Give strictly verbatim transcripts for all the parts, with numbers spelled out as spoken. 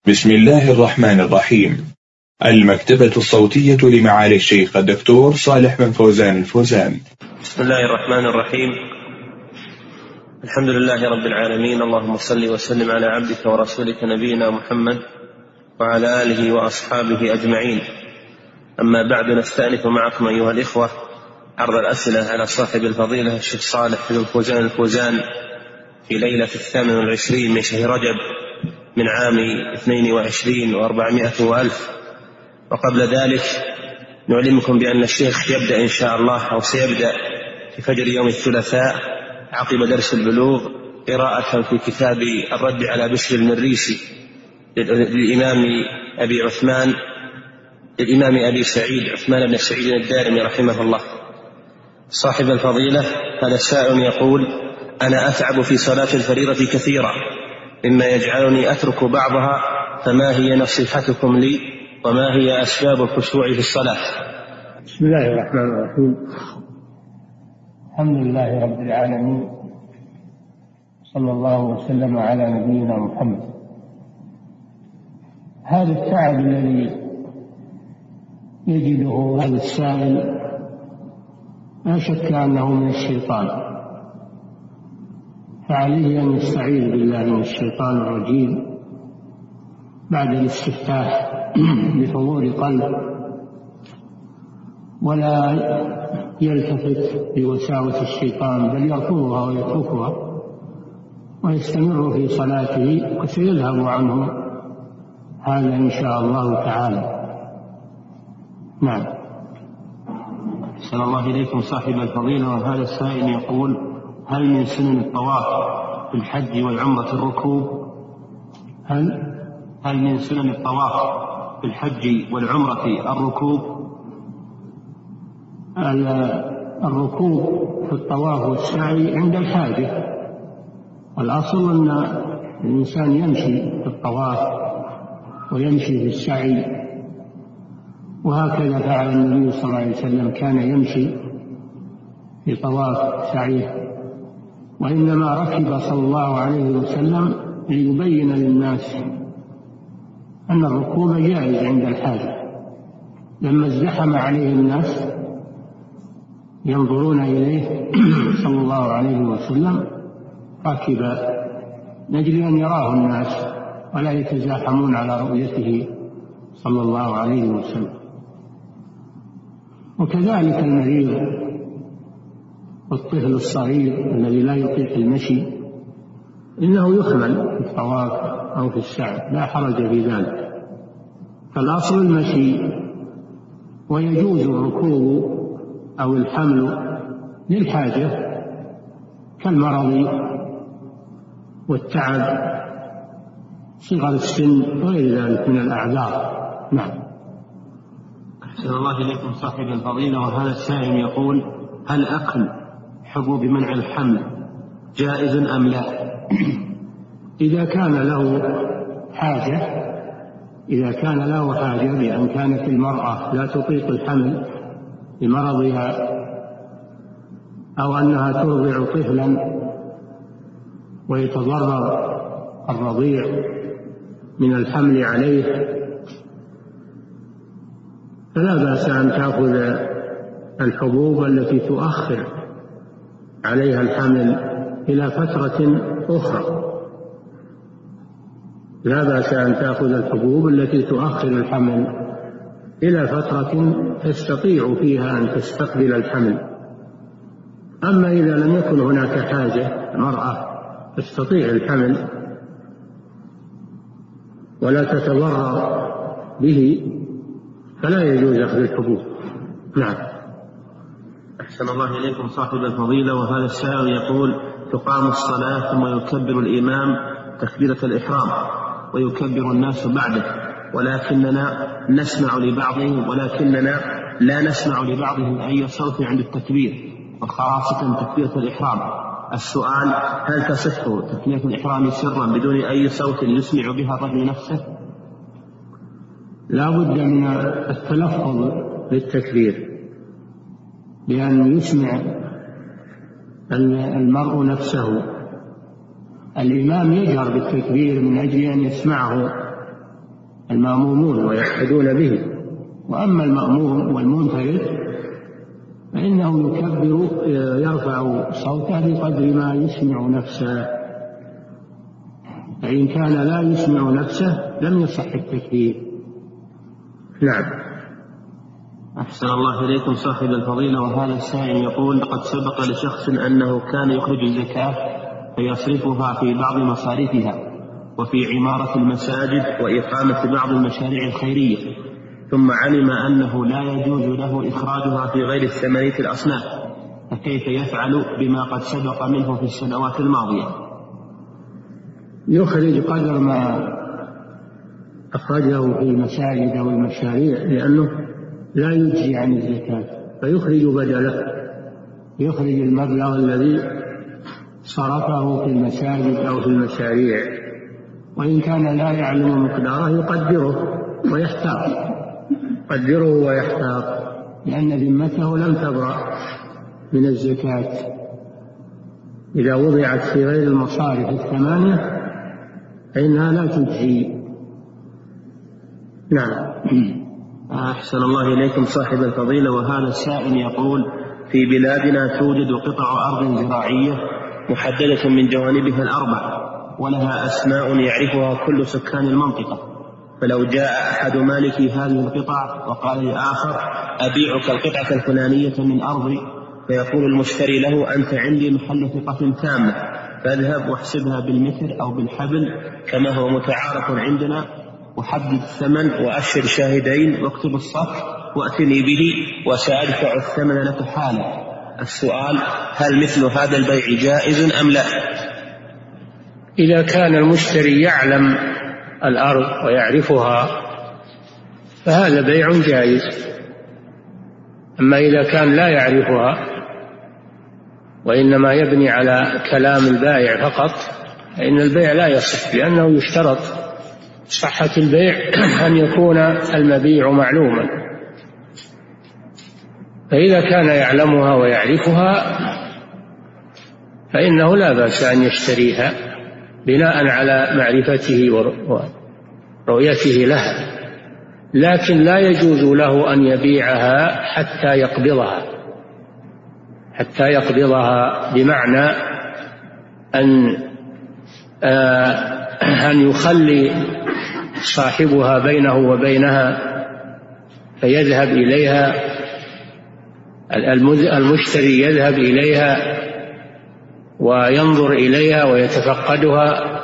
بسم الله الرحمن الرحيم. المكتبة الصوتية لمعالي الشيخ الدكتور صالح بن فوزان الفوزان. بسم الله الرحمن الرحيم. الحمد لله رب العالمين، اللهم صل وسلم على عبدك ورسولك نبينا محمد وعلى آله وأصحابه أجمعين. أما بعد، نستأنف معكم أيها الإخوة عرض الأسئلة على صاحب الفضيلة الشيخ صالح بن فوزان الفوزان في ليلة الثامن والعشرين من شهر رجب من عام اثنين وعشرين وأربعمائة وألف. وقبل ذلك نعلمكم بأن الشيخ يبدأ إن شاء الله أو سيبدأ في فجر يوم الثلاثاء عقب درس البلوغ قراءة في كتاب الرد على بشر المريسي للإمام أبي عثمان للإمام أبي سعيد عثمان بن سعيد الدارمي رحمه الله. صاحب الفضيلة هذا السائل يقول: أنا أتعب في صلاة الفريضة كثيرا مما يجعلني أترك بعضها، فما هي نصيحتكم لي وما هي أسباب الخشوع في الصلاة؟ بسم الله الرحمن الرحيم. الحمد لله رب العالمين، صلى الله وسلم على نبينا محمد. هذا التعب الذي يجده هذا السائل لا شك أنه من الشيطان، فعليه أن يستعيذ بالله من الشيطان الرجيم بعد الاستفتاح بحضور قلب، ولا يلتفت بوساوس الشيطان بل يرفضها ويتركها ويستمر في صلاته، وسيذهب عنه هذا إن شاء الله تعالى. نعم. أحسن الله إليكم صاحب الفضيلة. وهذا السائل يقول: هل من سنن الطواف في الحج والعمرة الركوب؟ هل هل من سنن الطواف في الحج والعمرة الركوب؟ الركوب في الطواف والسعي عند الحاجة، والأصل أن الإنسان يمشي في الطواف ويمشي في السعي، وهكذا فعل النبي صلى الله عليه وسلم، كان يمشي في طواف سعيه، وإنما ركب صلى الله عليه وسلم ليبين للناس أن الركوب جائز عند الحاجة. لما ازدحم عليه الناس ينظرون إليه صلى الله عليه وسلم ركب لأجل أن يراه الناس ولا يتزاحمون على رؤيته صلى الله عليه وسلم. وكذلك المريض والطفل الصغير الذي لا يطيق المشي إنه يحمل في الطواف أو في السعي، لا حرج في ذلك، فالأصل المشي، ويجوز الركوب أو الحمل للحاجة كالمرض والتعب، صغر السن وغير ذلك من الأعذار. نعم. أحسن الله إليكم صاحب الفضيلة. وهذا السائل يقول: هل أكل حبوب منع الحمل جائز أم لا؟ إذا كان له حاجة إذا كان له حاجة بأن كانت المرأة لا تطيق الحمل لمرضها أو أنها ترضع طفلا ويتضرر الرضيع من الحمل عليه، فلا بأس أن تأخذ الحبوب التي تؤخر عليها الحمل إلى فترة أخرى. لا بأس أن تأخذ الحبوب التي تؤخر الحمل إلى فترة تستطيع فيها أن تستقبل الحمل. أما إذا لم يكن هناك حاجة، المرأة تستطيع الحمل ولا تتضرر به، فلا يجوز أخذ الحبوب. نعم. أحسن الله إليكم صاحب الفضيلة. وهذا السائل يقول: تقام الصلاة ثم يكبر الإمام تكبيرة الإحرام ويكبر الناس بعده، ولكننا نسمع لبعضهم ولكننا لا نسمع لبعضهم أي صوت عند التكبير، وخاصة تكبيرة الإحرام. السؤال: هل تصح تكبيرة الإحرام سرا بدون أي صوت يسمع بها الرجل نفسه؟ لا بد من التلفظ بالتكبير بأن يسمع المرء نفسه. الإمام يجهر بالتكبير من أجل أن يسمعه المأمومون ويقتدون به. وأما المأموم والمنفرد فإنه يكبر يرفع صوته بقدر ما يسمع نفسه، فإن كان لا يسمع نفسه لم يصح التكبير. نعم. أحسن الله إليكم صاحب الفضيلة. وهذا السائل يقول: لقد سبق لشخص أنه كان يخرج الزكاة فيصرفها في بعض مصاريفها وفي عمارة المساجد وإقامة بعض المشاريع الخيرية، ثم علم أنه لا يجوز له إخراجها في غير الثمانية الأصناف، فكيف يفعل بما قد سبق منه في السنوات الماضية؟ يخرج قدر ما أخرجه في المساجد أو المشاريع، لأنه لا يجزي عن الزكاة، فيخرج بدله، يخرج المبلغ الذي صرفه في المساجد أو في المشاريع. وإن كان لا يعلم مقداره يقدره ويحتاط، يقدره ويحتاط، لأن ذمته لم تبرأ من الزكاة. إذا وضعت في غير المصارف الثمانية فإنها لا تجزي. نعم. أحسن الله إليكم صاحب الفضيلة. وهذا السائل يقول: في بلادنا توجد قطع أرض زراعية محددة من جوانبها الأربع، ولها أسماء يعرفها كل سكان المنطقة، فلو جاء أحد مالكي هذه القطع وقال لآخر: أبيعك القطعة الفلانية من أرضي، فيقول المشتري له: أنت عندي محل ثقة تامة، فاذهب واحسبها بالمتر أو بالحبل كما هو متعارف عندنا، وحدد الثمن وأشر شاهدين واكتب الصك وأتني به وسأدفع الثمن لك حالا. السؤال: هل مثل هذا البيع جائز أم لا؟ إذا كان المشتري يعلم الأرض ويعرفها فهذا بيع جائز. أما إذا كان لا يعرفها وإنما يبني على كلام البائع فقط فإن البيع لا يصح، لأنه يشترط صحة البيع أن يكون المبيع معلوما. فإذا كان يعلمها ويعرفها فإنه لا بأس أن يشتريها بناء على معرفته ورؤيته لها، لكن لا يجوز له أن يبيعها حتى يقبضها، حتى يقبضها بمعنى أن أن يخلي صاحبها بينه وبينها فيذهب إليها، المشتري يذهب إليها وينظر إليها ويتفقدها.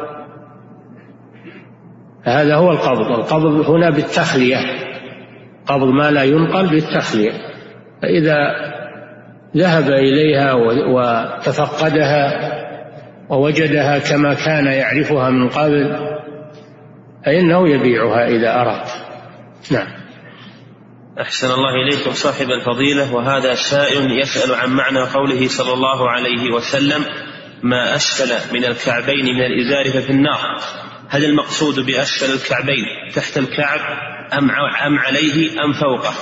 هذا هو القبض. القبض هنا بالتخلية، قبض ما لا ينقل بالتخلية. فإذا ذهب إليها وتفقدها ووجدها كما كان يعرفها من قبل فإنه يبيعها إذا أراد. نعم. أحسن الله إليكم صاحب الفضيلة. وهذا سائل يسأل عن معنى قوله صلى الله عليه وسلم: ما أسفل من الكعبين من الإزار ففي النار. هل المقصود بأسفل الكعبين تحت الكعب أم أم عليه أم فوقه؟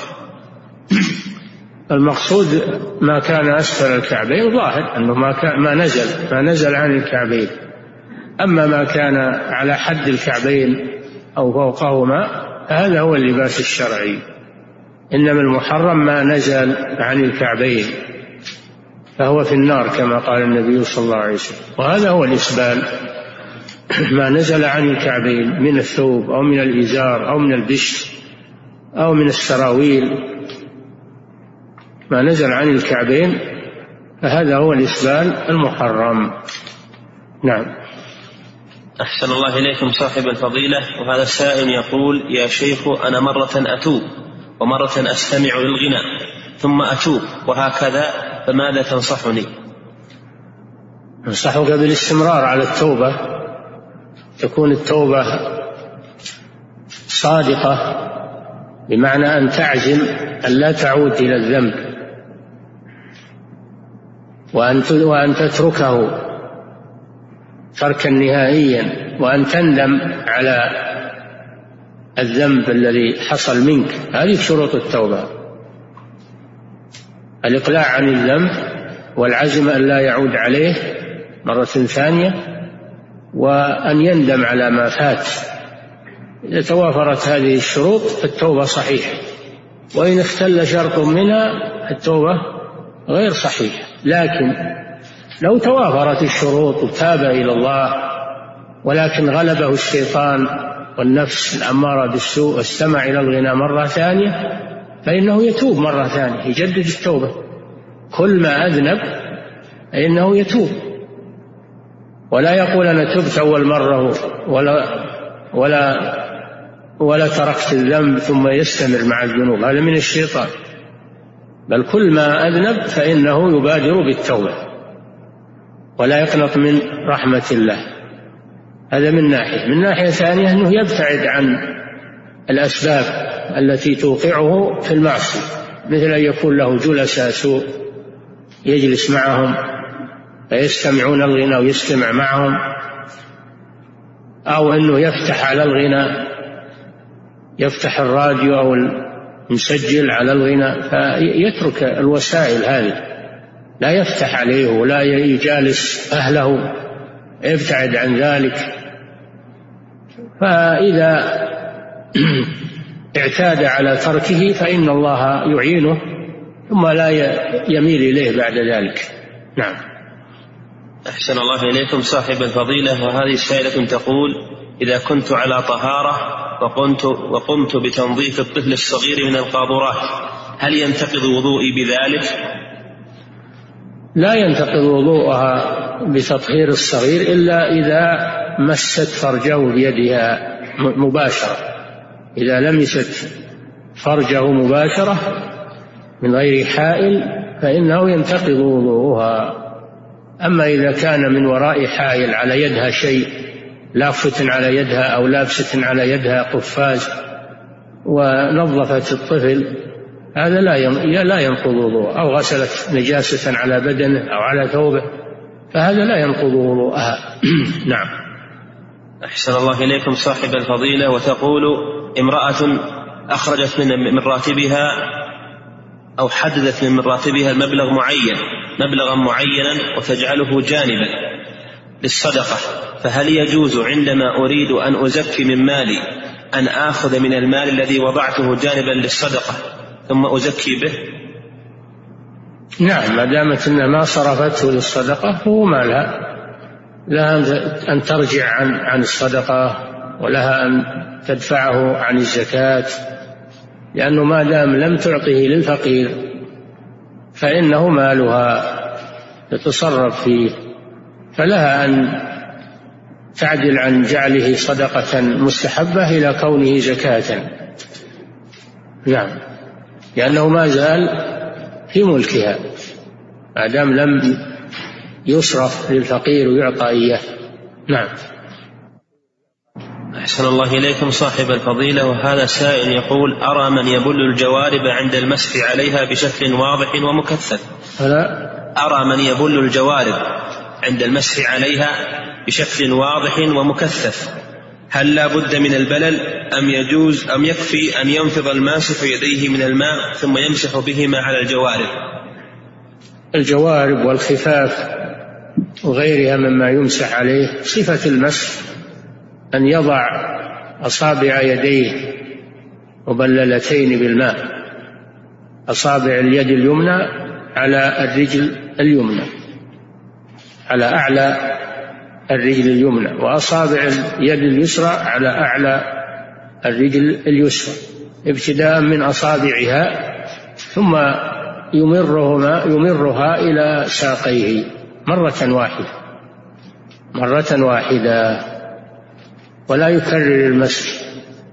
المقصود ما كان أسفل الكعبين، ظاهر أنه ما كان ما نزل ما نزل عن الكعبين. أما ما كان على حد الكعبين أو فوقهما فهذا هو اللباس الشرعي. إنما المحرم ما نزل عن الكعبين فهو في النار كما قال النبي صلى الله عليه وسلم. وهذا هو الإسبال، ما نزل عن الكعبين من الثوب أو من الإزار أو من البشت أو من السراويل، ما نزل عن الكعبين فهذا هو الإسبال المحرم. نعم. أحسن الله إليكم صاحب الفضيلة. وهذا السائل يقول: يا شيخ، أنا مرة أتوب ومرة أستمع للغناء ثم أتوب وهكذا، فماذا تنصحني؟ أنصحك بالاستمرار على التوبة، تكون التوبة صادقة، بمعنى أن تعزم أن لا تعود إلى الذنب وأن تتركه تركا نهائيا، وأن تندم على الذنب الذي حصل منك. هذه شروط التوبة: الإقلاع عن الذنب والعزم أن لا يعود عليه مرة ثانية، وأن يندم على ما فات إذا توافرت هذه الشروط فالتوبة صحيحة، وإن اختل شرط منها التوبة غير صحيحة. لكن لو توافرت الشروط وتاب إلى الله ولكن غلبه الشيطان والنفس الأمارة بالسوء واستمع إلى الغناء مرة ثانية فإنه يتوب مرة ثانية، يجدد التوبة. كل ما أذنب فإنه يتوب، ولا يقول أنا تبت أول مرة ولا ولا ولا تركت الذنب ثم يستمر مع الذنوب، هذا من الشيطان. بل كل ما أذنب فإنه يبادر بالتوبة ولا يقنط من رحمة الله. هذا من ناحية. من ناحية ثانية أنه يبتعد عن الأسباب التي توقعه في المعصية، مثل أن يكون له جلساء سوء يجلس معهم فيستمعون الغناء ويستمع معهم، أو أنه يفتح على الغناء، يفتح الراديو أو المسجل على الغناء، فيترك الوسائل هذه، لا يفتح عليه ولا يجالس أهله، يبتعد عن ذلك. فإذا اعتاد على تركه فإن الله يعينه ثم لا يميل إليه بعد ذلك. نعم. أحسن الله إليكم صاحب الفضيلة. وهذه سائلة تقول: إذا كنت على طهارة وقمت, وقمت بتنظيف الطفل الصغير من القاذورات هل ينتقض وضوئي بذلك؟ لا ينتقض وضوءها بتطهير الصغير إلا إذا مست فرجه بيدها مباشرة. إذا لمست فرجه مباشرة من غير حائل فإنه ينتقض وضوءها. أما إذا كان من وراء حائل على يدها شيء، لافت على يدها أو لابسة على يدها قفاز ونظفت الطفل، هذا لا ينقض وضوءه، أو غسلت نجاسة على بدنه أو على ثوبه، فهذا لا ينقض وضوءها. نعم. أحسن الله إليكم صاحب الفضيلة. وتقول: امرأة أخرجت من راتبها أو حددت من راتبها المبلغ معين مبلغا معينا وتجعله جانبا للصدقة، فهل يجوز عندما أريد أن أزكي من مالي أن آخذ من المال الذي وضعته جانبا للصدقة ثم أزكي به؟ نعم، ما دامت إنها ما صرفته للصدقة فهو مالها، لها أن ترجع عن عن الصدقة ولها أن تدفعه عن الزكاة، لأنه ما دام لم تعطه للفقير فإنه مالها تتصرف فيه، فلها أن تعدل عن جعله صدقة مستحبة إلى كونه زكاة. نعم، لأنه ما زال في ملكها ما دام لم يصرف للفقير ويعطى إياه. نعم. أحسن الله إليكم صاحب الفضيلة. وهذا سائل يقول: أرى من يبل الجوارب عند المسح عليها بشكل واضح ومكثف. فلا أرى من يبل الجوارب عند المسح عليها بشكل واضح ومكثف، هل لا بد من البلل أم يجوز أم يكفي أن ينفض الماسح يديه من الماء ثم يمسح بهما على الجوارب؟ الجوارب والخفاف وغيرها مما يمسح عليه صفة المسح أن يضع أصابع يديه مبللتين بالماء، أصابع اليد اليمنى على الرجل اليمنى، على أعلى الرجل اليمنى، وأصابع اليد اليسرى على أعلى الرجل اليسرى، ابتداء من أصابعها ثم يمرهما يمرها إلى ساقيه مرة واحدة مرة واحدة ولا يكرر المسح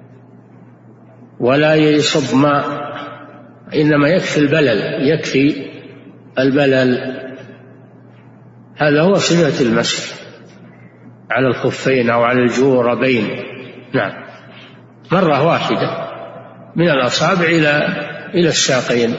ولا يصب ماء، إنما يكفي البلل يكفي البلل هذا هو صفة المسح على الخفين أو على الجوربين. نعم، مرة واحدة من الأصابع إلى إلى الساقين،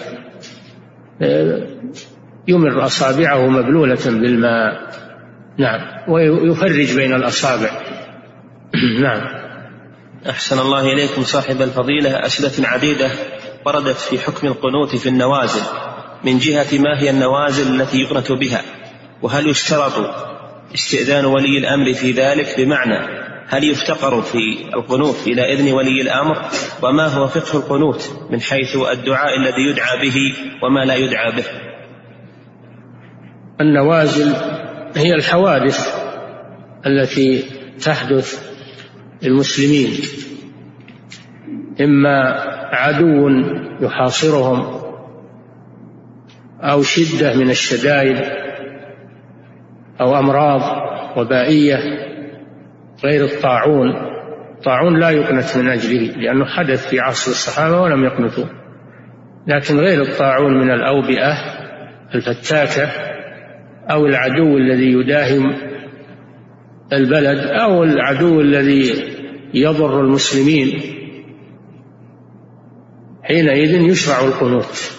يمر أصابعه مبلولة بالماء. نعم، ويفرج بين الأصابع. نعم. أحسن الله إليكم صاحب الفضيلة. أسئلة عديدة وردت في حكم القنوت في النوازل، من جهة ما هي النوازل التي يقنت بها، وهل يشترط استئذان ولي الأمر في ذلك؟ بمعنى هل يفتقر في القنوت إلى إذن ولي الأمر؟ وما هو فقه القنوت من حيث الدعاء الذي يدعى به وما لا يدعى به؟ النوازل هي الحوادث التي تحدث للمسلمين، إما عدو يحاصرهم أو شدة من الشدائد أو أمراض وبائية غير الطاعون. الطاعون لا يقنت من أجله لأنه حدث في عصر الصحابة ولم يقنتوا، لكن غير الطاعون من الأوبئة الفتاكة أو العدو الذي يداهم البلد أو العدو الذي يضر المسلمين، حينئذ يشرع القنوت،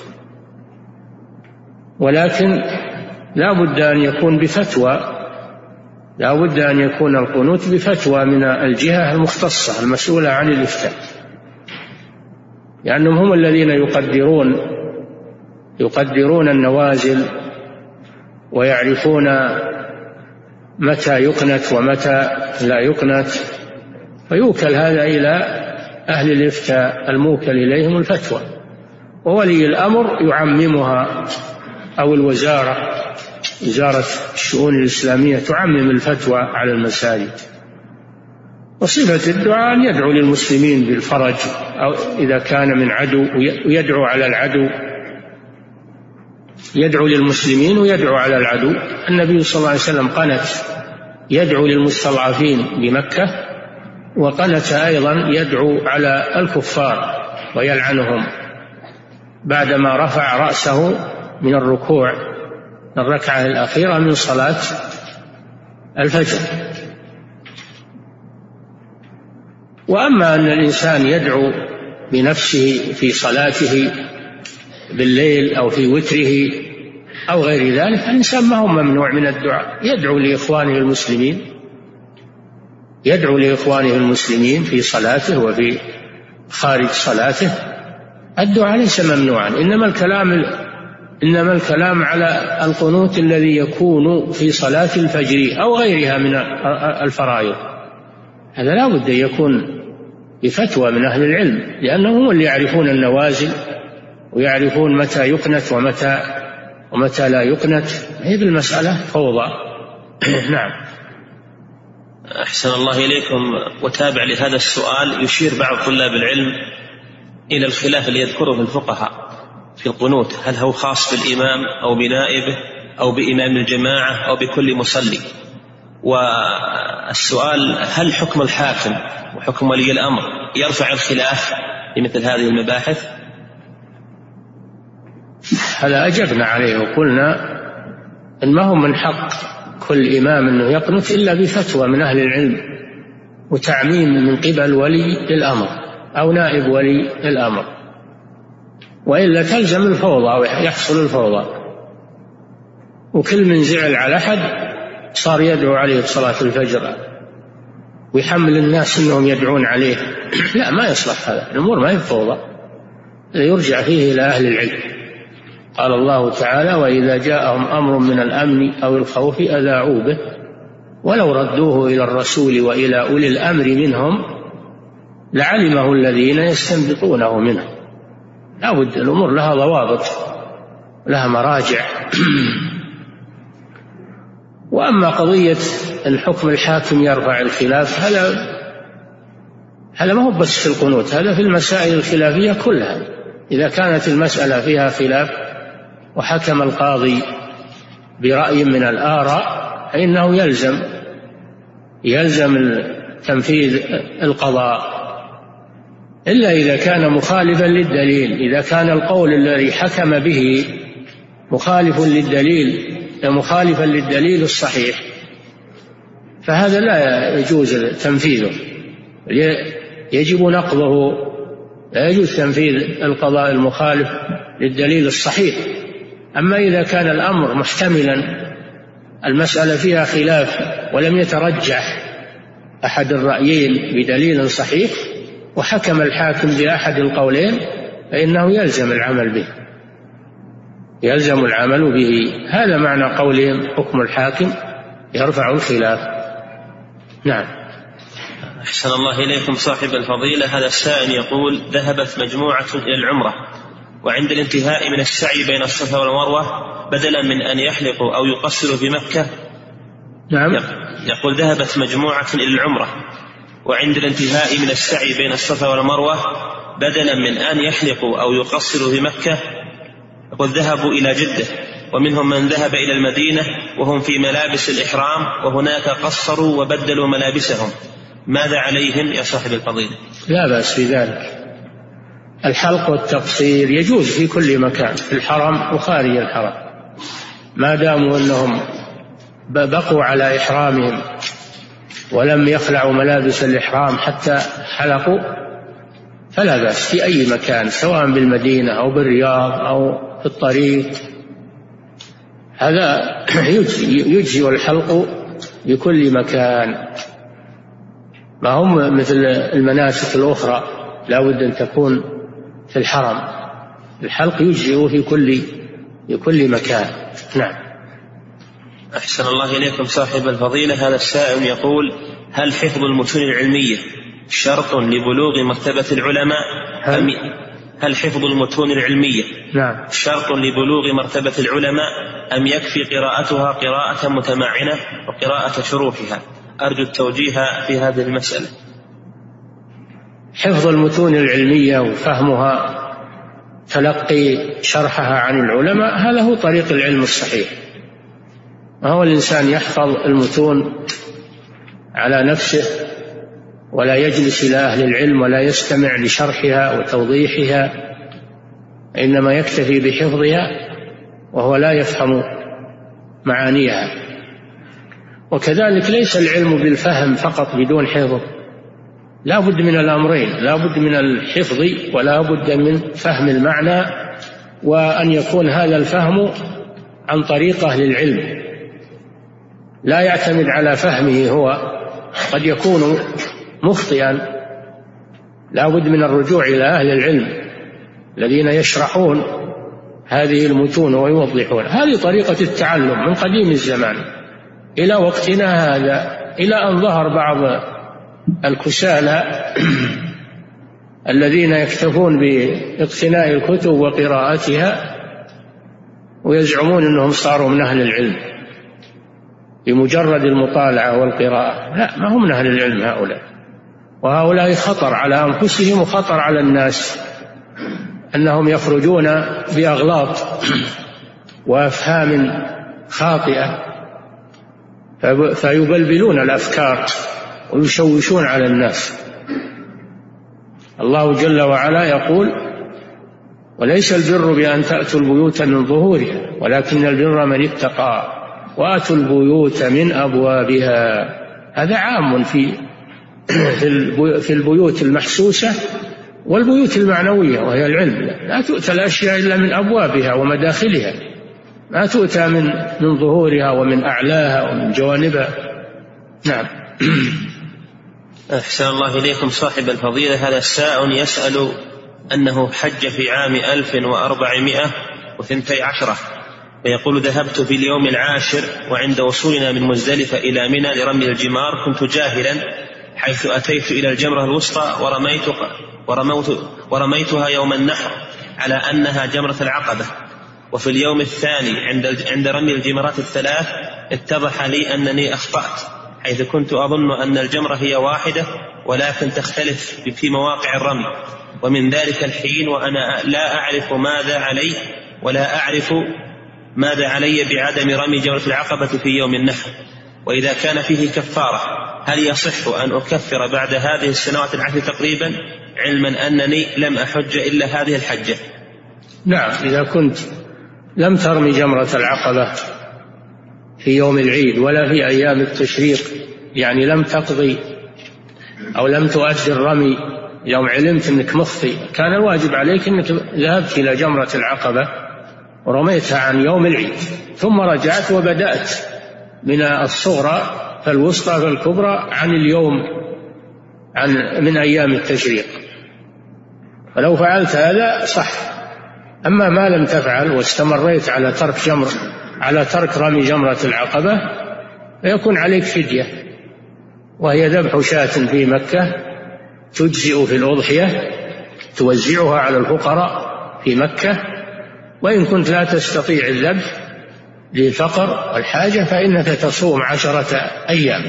ولكن لا بد أن يكون بفتوى، لا بد أن يكون القنوت بفتوى من الجهة المختصة المسؤولة عن الإفتاء، لأنهم هم الذين يقدرون يقدرون النوازل ويعرفون متى يقنت ومتى لا يقنت، فيوكل هذا إلى أهل الإفتاء الموكل إليهم الفتوى، وولي الأمر يعممها، أو الوزارة وزارة الشؤون الإسلامية تعمم الفتوى على المساجد. وصفة الدعاء أن يدعو للمسلمين بالفرج، أو إذا كان من عدو ويدعو على العدو، يدعو للمسلمين ويدعو على العدو. النبي صلى الله عليه وسلم قنت يدعو للمستضعفين بمكة، وقنت أيضا يدعو على الكفار ويلعنهم بعدما رفع رأسه من الركوع الركعة الأخيرة من صلاة الفجر. وأما أن الإنسان يدعو بنفسه في صلاته بالليل أو في وتره أو غير ذلك، الإنسان ما هو ممنوع من الدعاء، يدعو لإخوانه المسلمين، يدعو لإخوانه المسلمين في صلاته وفي خارج صلاته. الدعاء ليس ممنوعا، إنما الكلام إنما الكلام على القنوت الذي يكون في صلاة الفجر أو غيرها من الفرائض، هذا لا بد يكون بفتوى من أهل العلم، لأنهم هم اللي يعرفون النوازل ويعرفون متى يقنت ومتى ومتى لا يقنت. هي بالمسألة فوضى. نعم. أحسن الله إليكم. وتابع لهذا السؤال، يشير بعض طلاب العلم إلى الخلاف اللي يذكره في الفقهاء في القنوت، هل هو خاص بالإمام أو بنائبه أو بإمام الجماعة أو بكل مصلي؟ والسؤال، هل حكم الحاكم وحكم ولي الأمر يرفع الخلاف لمثل هذه المباحث؟ هذا أجبنا عليه وقلنا إن ما هو من حق كل إمام أنه يقنت إلا بفتوى من أهل العلم وتعميم من قبل ولي الأمر أو نائب ولي الأمر، وإلا تلزم الفوضى ويحصل الفوضى، وكل من زعل على أحد صار يدعو عليه بصلاة الفجر ويحمل الناس أنهم يدعون عليه. لا، ما يصلح هذا، الأمور ما هي فوضى، يرجع فيه إلى أهل العلم. قال الله تعالى: وإذا جاءهم أمر من الأمن أو الخوف أذاعوا به ولو ردوه إلى الرسول وإلى أولي الأمر منهم لعلمه الذين يستنبطونه منه. لا بد، الأمور لها ضوابط، لها مراجع. وأما قضية الحكم الحاكم يرفع الخلاف، هذا هذا ما هو بس في القنوت، هذا في المسائل الخلافية كلها. إذا كانت المسألة فيها خلاف وحكم القاضي برأي من الآراء فإنه يلزم يلزم تنفيذ القضاء، إلا إذا كان مخالفا للدليل. إذا كان القول الذي حكم به مخالف للدليل مخالفا للدليل الصحيح فهذا لا يجوز تنفيذه، يجب نقضه، لا يجوز تنفيذ القضاء المخالف للدليل الصحيح. أما إذا كان الأمر محتملا، المسألة فيها خلاف ولم يترجح أحد الرأيين بدليل صحيح وحكم الحاكم بأحد القولين فإنه يلزم العمل به، يلزم العمل به. هذا معنى قولهم حكم الحاكم يرفع الخلاف. نعم. أحسن الله إليكم صاحب الفضيلة. هذا السائل يقول: ذهبت مجموعة إلى العمرة، وعند الانتهاء من السعي بين الصفا والمروة بدلا من أن يحلقوا أو يقصروا بمكة. نعم. يقول: ذهبت مجموعة إلى العمرة، وعند الانتهاء من السعي بين الصفا والمروة بدلا من أن يحلقوا أو يقصروا بمكة، يقول ذهبوا إلى جدة، ومنهم من ذهب إلى المدينة وهم في ملابس الإحرام، وهناك قصروا وبدلوا ملابسهم، ماذا عليهم يا صاحب الفضيلة؟ لا بأس في ذلك. الحلق والتقصير يجوز في كل مكان، في الحرم وخارج الحرم، ما داموا أنهم بقوا على إحرامهم ولم يخلعوا ملابس الإحرام حتى حلقوا، فلا بأس في أي مكان، سواء بالمدينة أو بالرياض أو في الطريق. هذا يجزي الحلق بكل مكان، ما هم مثل المناسك الأخرى لا بد أن تكون في الحرم. الحلق يجزئ في كل في كل مكان. نعم. أحسن الله إليكم صاحب الفضيلة. هذا السائل يقول: هل حفظ المتون العلمية شرط لبلوغ مرتبة العلماء؟ هل, هل حفظ المتون العلمية نعم شرط لبلوغ مرتبة العلماء، أم يكفي قراءتها قراءة متمعنة وقراءة شروحها؟ أرجو التوجيه في هذه المسألة. حفظ المتون العلمية وفهمها، تلقي شرحها عن العلماء، هذا هو طريق العلم الصحيح. ما هو الإنسان يحفظ المتون على نفسه ولا يجلس إلى أهل العلم ولا يستمع لشرحها وتوضيحها، إنما يكتفي بحفظها وهو لا يفهم معانيها. وكذلك ليس العلم بالفهم فقط بدون حفظ، لا بد من الأمرين، لا بد من الحفظ ولا بد من فهم المعنى، وأن يكون هذا الفهم عن طريق أهل العلم، لا يعتمد على فهمه هو، قد يكون مخطئا. لا بد من الرجوع إلى أهل العلم الذين يشرحون هذه المتون ويوضحون. هذه طريقة التعلم من قديم الزمان إلى وقتنا هذا، إلى أن ظهر بعض الكسالى الذين يكتفون باقتناء الكتب وقراءتها ويزعمون أنهم صاروا من أهل العلم بمجرد المطالعة والقراءة. لا، ما هم من أهل العلم هؤلاء، وهؤلاء خطر على أنفسهم وخطر على الناس، أنهم يخرجون بأغلاط وأفهام خاطئة فيبلبلون الأفكار ويشوشون على الناس. الله جل وعلا يقول: وليس البر بأن تأتوا البيوت من ظهورها ولكن البر من اتقى وآتوا البيوت من أبوابها. هذا عام في في البيوت المحسوسة والبيوت المعنوية وهي العلم. لا تؤتى الأشياء إلا من أبوابها ومداخلها، ما تؤتى من من ظهورها ومن أعلاها ومن جوانبها. نعم. أحسن الله إليكم صاحب الفضيلة. هذا السائل يسأل أنه حج في عام ألف وأربعمائة واثنتي عشرة، ويقول: ذهبت في اليوم العاشر، وعند وصولنا من مزدلفة إلى منى لرمي الجمار كنت جاهلا، حيث أتيت إلى الجمرة الوسطى ورميت ورميت ورميتها يوم النحر على أنها جمرة العقبة. وفي اليوم الثاني عند عند رمي الجمرات الثلاث اتضح لي أنني أخطأت، حيث كنت أظن أن الجمرة هي واحدة ولكن تختلف في مواقع الرمي، ومن ذلك الحين وأنا لا أعرف ماذا علي ولا أعرف ماذا علي بعدم رمي جمرة العقبة في يوم النحر، وإذا كان فيه كفارة هل يصح أن أكفر بعد هذه السنوات العشر تقريبا، علما أنني لم أحج إلا هذه الحجة؟ نعم، إذا كنت لم ترمي جمرة العقبة في يوم العيد ولا في أيام التشريق، يعني لم تقضي أو لم تؤدي الرمي يوم علمت أنك مخطئ، كان الواجب عليك أنك ذهبت إلى جمرة العقبة ورميتها عن يوم العيد، ثم رجعت وبدأت من الصغرى فالوسطى فالكبرى عن اليوم عن من أيام التشريق. فلو فعلت هذا صح. أما ما لم تفعل واستمريت على ترك جمر على ترك رمي جمرة العقبة فيكون عليك فدية، وهي ذبح شاة في مكة تجزئ في الأضحية، توزعها على الفقراء في مكة، وإن كنت لا تستطيع الذبح للفقر والحاجة فإنك تصوم عشرة أيام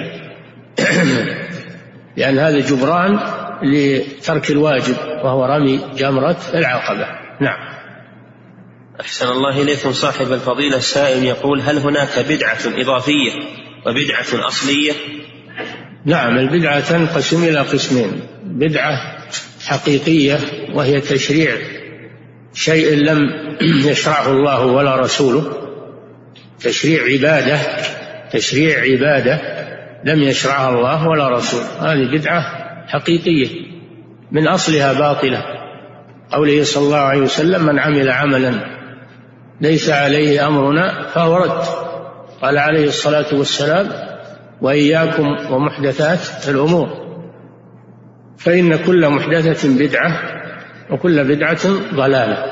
لأن هذا جبران لترك الواجب وهو رمي جمرة العقبة. نعم. أحسن الله إليكم صاحب الفضيلة. السائل يقول: هل هناك بدعة إضافية وبدعة أصلية؟ نعم، البدعة تنقسم إلى قسمين: بدعة حقيقية وهي تشريع شيء لم يشرعه الله ولا رسوله، تشريع عبادة تشريع عبادة لم يشرعها الله ولا رسوله، هذه بدعة حقيقية من أصلها باطلة. قوله صلى الله عليه وسلم: من عمل عملا ليس عليه أمرنا فهو رد. قال عليه الصلاة والسلام: وإياكم ومحدثات الأمور، فإن كل محدثة بدعة وكل بدعة ضلالة.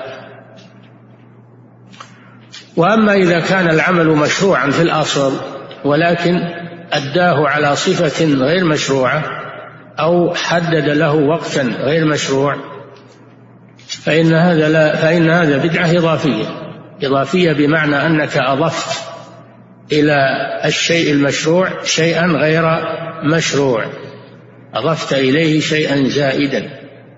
وأما إذا كان العمل مشروعا في الأصل ولكن أداه على صفة غير مشروعة أو حدد له وقتا غير مشروع فإن هذا لا فإن هذا بدعة إضافية إضافية بمعنى أنك أضفت إلى الشيء المشروع شيئا غير مشروع، أضفت إليه شيئا زائدا،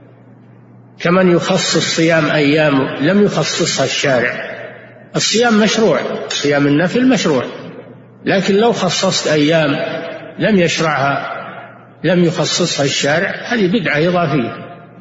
كمن يخصص صيام أيام لم يخصصها الشارع. الصيام مشروع، صيام النفل مشروع، لكن لو خصصت أيام لم يشرعها لم يخصصها الشارع هذه بدعة إضافية.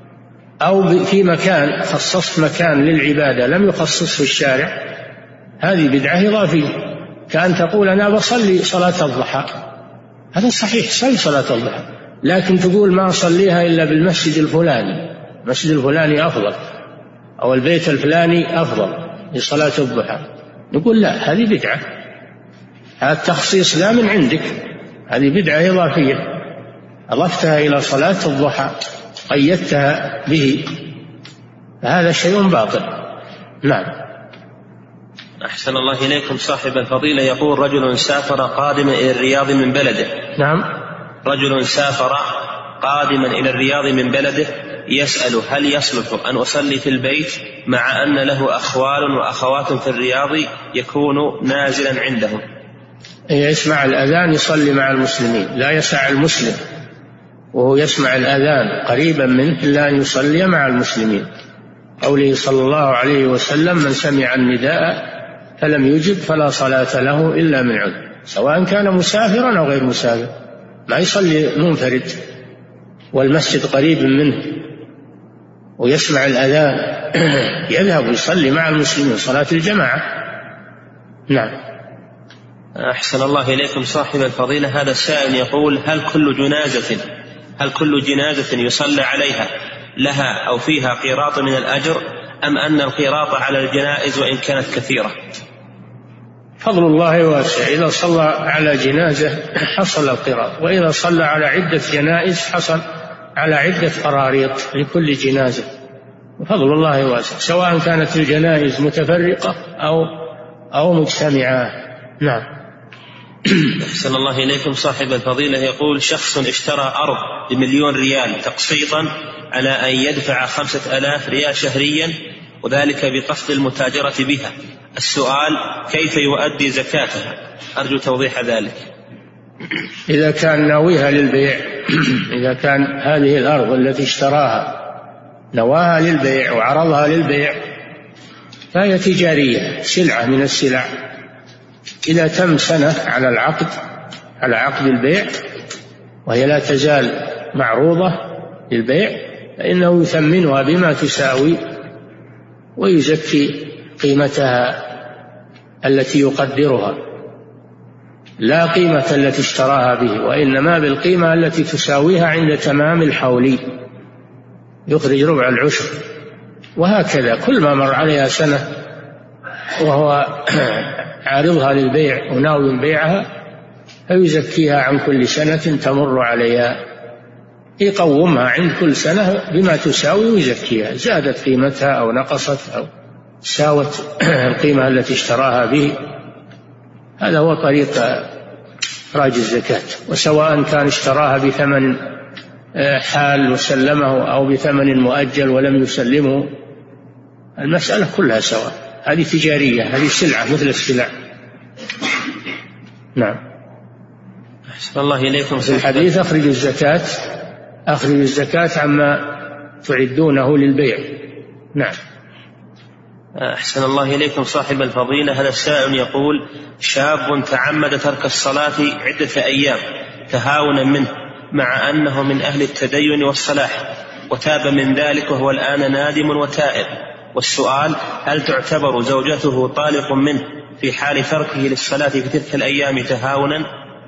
أو في مكان خصصت مكان للعبادة لم يخصصه الشارع هذه بدعة إضافية، كأن تقول أنا بصلي صلاة الضحى، هذا صحيح صلي صلاة الضحى، لكن تقول ما أصليها إلا بالمسجد الفلاني، المسجد الفلاني أفضل، أو البيت الفلاني أفضل لصلاة الضحى، نقول لا، هذه بدعة، هذا التخصيص لا من عندك، هذه بدعة إضافية أضفتها إلى صلاة الضحى قيدتها به، فهذا شيء باطل. نعم. أحسن الله إليكم صاحب الفضيلة. يقول: رجل سافر قادما إلى الرياض من بلده. نعم. رجل سافر قادما إلى الرياض من بلده يسأل: هل يصلح أن أصلي في البيت مع أن له أخوال وأخوات في الرياض يكون نازلا عندهم؟ يسمع الأذان يصلي مع المسلمين، لا يسع المسلم وهو يسمع الأذان قريبا منه إلا أن يصلي مع المسلمين. قوله صلى الله عليه وسلم: من سمع النداء فلم يجب فلا صلاة له إلا من عذر، سواء كان مسافرا أو غير مسافر، ما يصلي منفرد والمسجد قريب منه ويسمع الأذان يذهب ويصلي مع المسلمين صلاة الجماعة. نعم. أحسن الله إليكم صاحب الفضيلة. هذا السائل يقول: هل كل جنازة هل كل جنازة يصلى عليها لها أو فيها قيراط من الأجر، أم أن القيراط على الجنائز وإن كانت كثيرة؟ فضل الله واسع، إذا صلى على جنازة حصل القيراط، وإذا صلى على عدة جنائز حصل على عدة قراريط لكل جنازة، وفضل الله واسع سواء كانت الجنائز متفرقة أو أو مجتمعة. نعم. أحسن الله إليكم صاحب الفضيلة. يقول: شخص اشترى أرض بمليون ريال تقسيطا على أن يدفع خمسة آلاف ريال شهريا، وذلك بقصد المتاجرة بها. السؤال: كيف يؤدي زكاتها؟ أرجو توضيح ذلك. إذا كان ناويها للبيع إذا كان هذه الأرض التي اشتراها نواها للبيع وعرضها للبيع فهي تجارية، سلعة من السلع، إذا تم سنة على العقد على عقد البيع وهي لا تزال معروضة للبيع فإنه يثمنها بما تساوي ويزكي قيمتها التي يقدرها، لا قيمة التي اشتراها به، وإنما بالقيمة التي تساويها عند تمام الحول يخرج ربع العشر. وهكذا كل ما مر عليها سنة وهو عارضها للبيع وناوي بيعها فيزكيها عن كل سنة تمر عليها، يقومها عند كل سنة بما تساوي ويزكيها، زادت قيمتها أو نقصت أو ساوت القيمة التي اشتراها به. هذا هو طريق إخراج الزكاة، وسواء كان اشتراها بثمن حال وسلمه أو بثمن مؤجل ولم يسلمه، المسألة كلها سواء، هذه تجارية، هذه سلعة مثل السلع. نعم. أحسن الله إليكم. في الحديث أخرج الزكاة أخرج الزكاة عما تعدونه للبيع. نعم. أحسن الله إليكم صاحب الفضيلة. هذا السائل يقول: شاب تعمد ترك الصلاة عدة أيام تهاونا منه مع أنه من أهل التدين والصلاح، وتاب من ذلك وهو الآن نادم وتائب، والسؤال: هل تعتبر زوجته طالق منه في حال تركه للصلاة في تلك الأيام تهاونا؟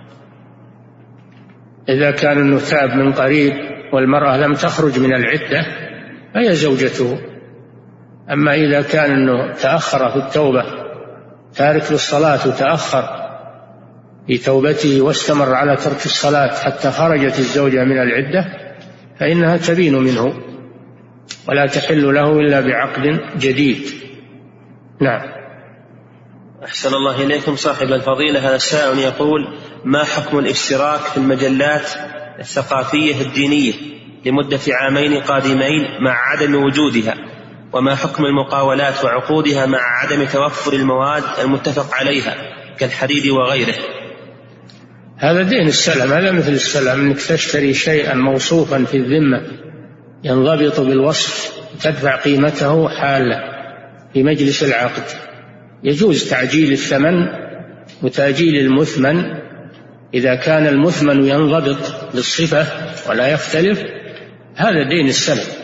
إذا كان أنه تاب من قريب والمرأة لم تخرج من العدة فهي زوجته. أما إذا كان أنه تأخر في التوبة، تارك للصلاة وتأخر في توبته واستمر على ترك الصلاة حتى خرجت الزوجة من العدة، فإنها تبين منه ولا تحل له إلا بعقد جديد. نعم. أحسن الله إليكم صاحب الفضيلة. هذا السائل يقول: ما حكم الاشتراك في المجلات الثقافية الدينية لمدة عامين قادمين مع عدم وجودها؟ وما حكم المقاولات وعقودها مع عدم توفر المواد المتفق عليها كالحديد وغيره؟ هذا دين السلم، هذا مثل السلم، أنك تشتري شيئا موصوفا في الذمة ينضبط بالوصف تدفع قيمته حالة في مجلس العقد. يجوز تعجيل الثمن وتأجيل المثمن إذا كان المثمن ينضبط بالصفة ولا يختلف، هذا دين السلم.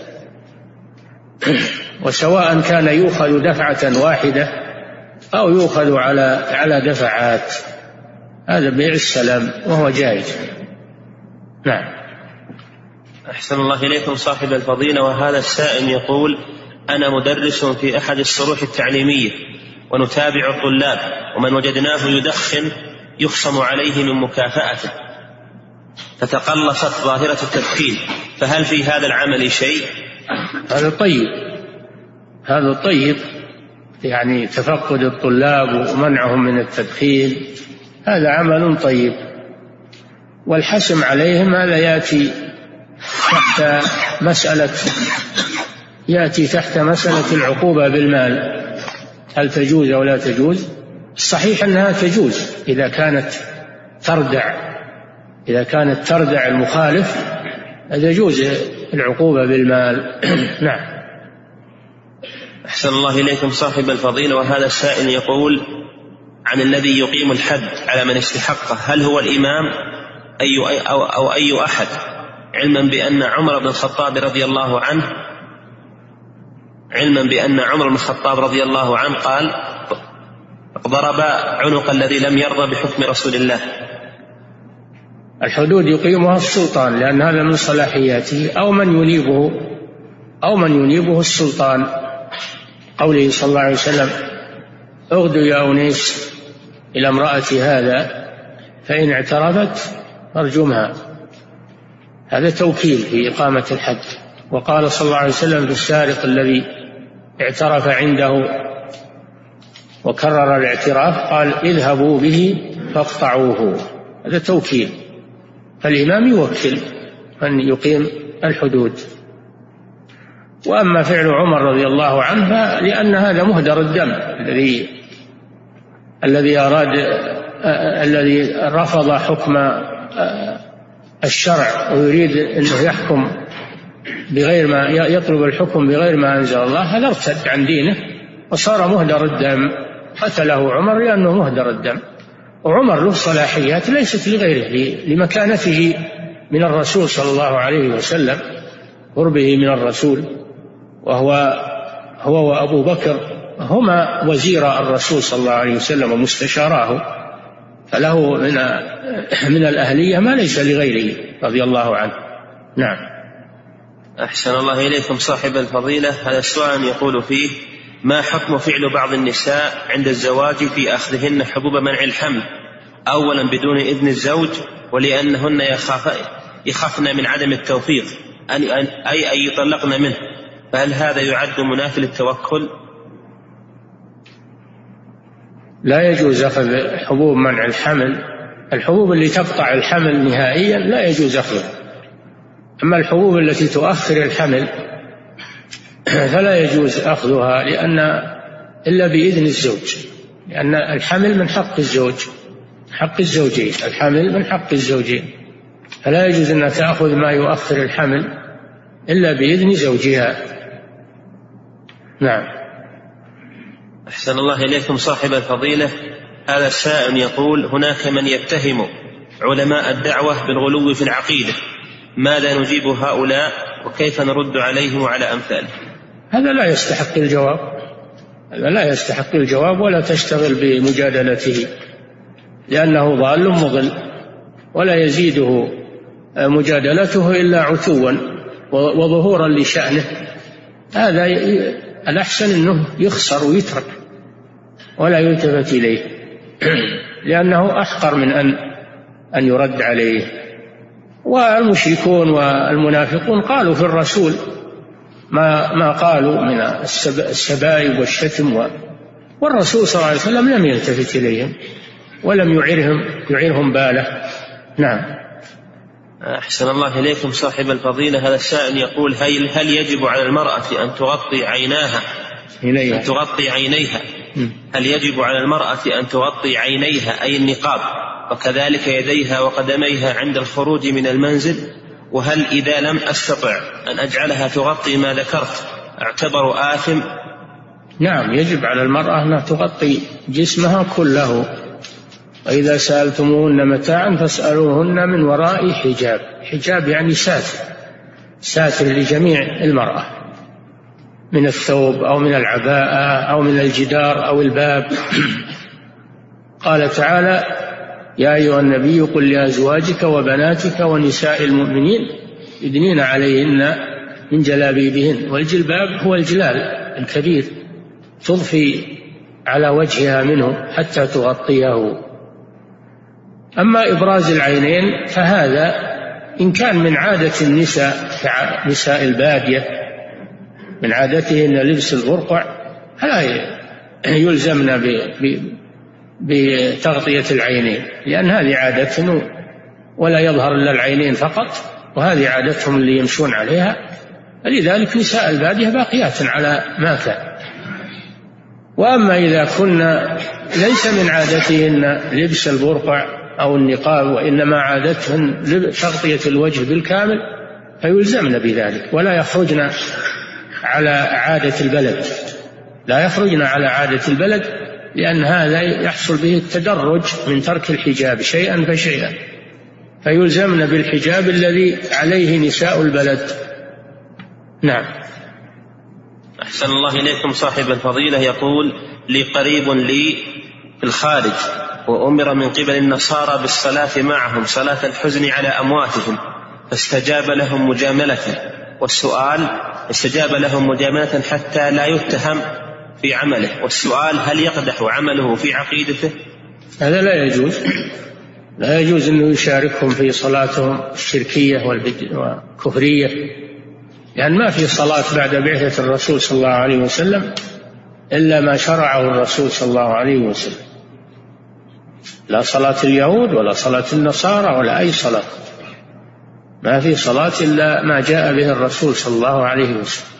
وسواء كان يؤخذ دفعة واحدة أو يؤخذ على على دفعات، هذا بيع السلام وهو جائز. نعم. أحسن الله إليكم صاحب الفضيلة. وهذا السائل يقول: أنا مدرس في أحد الصروح التعليمية ونتابع الطلاب، ومن وجدناه يدخن يخصم عليه من مكافأته، فتقلصت ظاهرة التدخين، فهل في هذا العمل شيء؟ هذا طيب، هذا طيب، يعني تفقد الطلاب ومنعهم من التدخين هذا عمل طيب، والحسم عليهم هذا يأتي تحت مسألة يأتي تحت مسألة العقوبة بالمال، هل تجوز أو لا تجوز؟ الصحيح أنها تجوز إذا كانت تردع إذا كانت تردع المخالف يجوز العقوبة بالمال. نعم. أحسن الله إليكم صاحب الفضيلة. وهذا السائل يقول عن الذي يقيم الحد على من استحقه، هل هو الإمام أي أو, أو أي أحد، علما بأن عمر بن الخطاب رضي الله عنه علما بأن عمر بن الخطاب رضي الله عنه قال: ضرب عنق الذي لم يرضى بحكم رسول الله. الحدود يقيمها السلطان لأن هذا من صلاحياته، أو من ينيبه أو من ينيبه السلطان، قوله صلى الله عليه وسلم: اغدوا يا أنيس إلى امرأة هذا فإن اعترفت فارجمها، هذا توكيل في إقامة الحد. وقال صلى الله عليه وسلم في السارق الذي اعترف عنده وكرر الاعتراف قال: اذهبوا به فاقطعوه، هذا توكيل، فالإمام يوكل من يقيم الحدود. وأما فعل عمر رضي الله عنه لأن هذا مهدر الدم الذي الذي أراد الذي رفض حكم الشرع ويريد أنه يحكم بغير ما يطلب الحكم بغير ما أنزل الله، هذا ارتد عن دينه وصار مهدر الدم، قتله عمر لأنه مهدر الدم. وعمر له صلاحيات ليست لغيره، لمكانته من الرسول صلى الله عليه وسلم، قربه من الرسول، وهو هو وأبو بكر هما وزير الرسول صلى الله عليه وسلم ومستشاراه، فله من من الأهلية ما ليس لغيره رضي الله عنه. نعم. أحسن الله إليكم صاحب الفضيلة. هذا السؤال يقول فيه: ما حكم فعل بعض النساء عند الزواج في أخذهن حبوب منع الحمل، أولا بدون إذن الزوج ولأنهن يخافن من عدم التوفيق أي أن يطلقن منه، فهل هذا يعد منافي للتوكل؟ لا يجوز أخذ حبوب منع الحمل الحبوب اللي تقطع الحمل نهائيا لا يجوز أخذها. أما الحبوب التي تؤخر الحمل فلا يجوز أخذها، لأن إلا بإذن الزوج، لأن الحمل من حق الزوج، حق الزوجين، الحمل من حق الزوجين، فلا يجوز أن تأخذ ما يؤخر الحمل إلا بإذن زوجها. نعم. أحسن الله إليكم صاحب الفضيلة، هذا السائل يقول: هناك من يتهم علماء الدعوة بالغلو في العقيدة، ماذا نجيب هؤلاء وكيف نرد عليهم وعلى أمثاله؟ هذا لا يستحق الجواب، هذا لا يستحق الجواب، ولا تشتغل بمجادلته، لأنه ضال مضل، ولا يزيده مجادلته إلا عتوا وظهورا لشأنه. هذا الأحسن أنه يخسر ويترك ولا يلتفت إليه، لأنه أحقر من أن أن يرد عليه. والمشركون والمنافقون قالوا في الرسول ما ما قالوا من السبائب والشتم، والرسول صلى الله عليه وسلم لم يلتفت إليهم ولم يعرهم يعرهم باله. نعم. أحسن الله إليكم صاحب الفضيلة، هذا السائل يقول: هل هل يجب على المرأة أن تغطي عيناها أن تغطي عينيها هل يجب على المرأة أن تغطي عينيها أي النقاب، وكذلك يديها وقدميها عند الخروج من المنزل؟ وهل إذا لم أستطع أن أجعلها تغطي ما ذكرت أعتبر آثم؟ نعم، يجب على المرأة أن تغطي جسمها كله، وإذا سألتموهن متاعا فاسألوهن من وراء حجاب. حجاب يعني ساتر، ساتر لجميع المرأة، من الثوب أو من العباءة أو من الجدار أو الباب. قال تعالى: يا أيها النبي قل لأزواجك وبناتك ونساء المؤمنين يدنين عليهن من جلابيبهن. والجلباب هو الجلال الكبير تضفي على وجهها منه حتى تغطيه. أما إبراز العينين فهذا إن كان من عادة النساء كنساء البادية، من عادتهن لبس البرقع، فلا يلزمن بتغطية العينين، لأن هذه عادتهم ولا يظهر إلا العينين فقط، وهذه عادتهم اللي يمشون عليها. فلذلك نساء البادية باقيات على ما كان. وأما إذا كنا ليس من عادتهن لبس البرقع أو النقاب، وإنما عادتهن تغطية الوجه بالكامل، فيلزمن بذلك، ولا يخرجن على عادة البلد، لا يخرجن على عادة البلد، لأن هذا يحصل به التدرج من ترك الحجاب شيئا فشيئا، فيلزمن بالحجاب الذي عليه نساء البلد. نعم. أحسن الله إليكم صاحب الفضيلة، يقول: لي قريب لي في الخارج وأمر من قبل النصارى بالصلاة معهم صلاة الحزن على أمواتهم، فاستجاب لهم مجاملة، والسؤال استجاب لهم مجاملة حتى لا يتهم في عمله، والسؤال هل يقدح عمله في عقيدته؟ هذا لا يجوز، لا يجوز أنه يشاركهم في صلاتهم الشركية والكفرية، لأن ما في صلاة بعد بعثة الرسول صلى الله عليه وسلم إلا ما شرعه الرسول صلى الله عليه وسلم، لا صلاة اليهود ولا صلاة النصارى ولا أي صلاة، ما في صلاة إلا ما جاء به الرسول صلى الله عليه وسلم.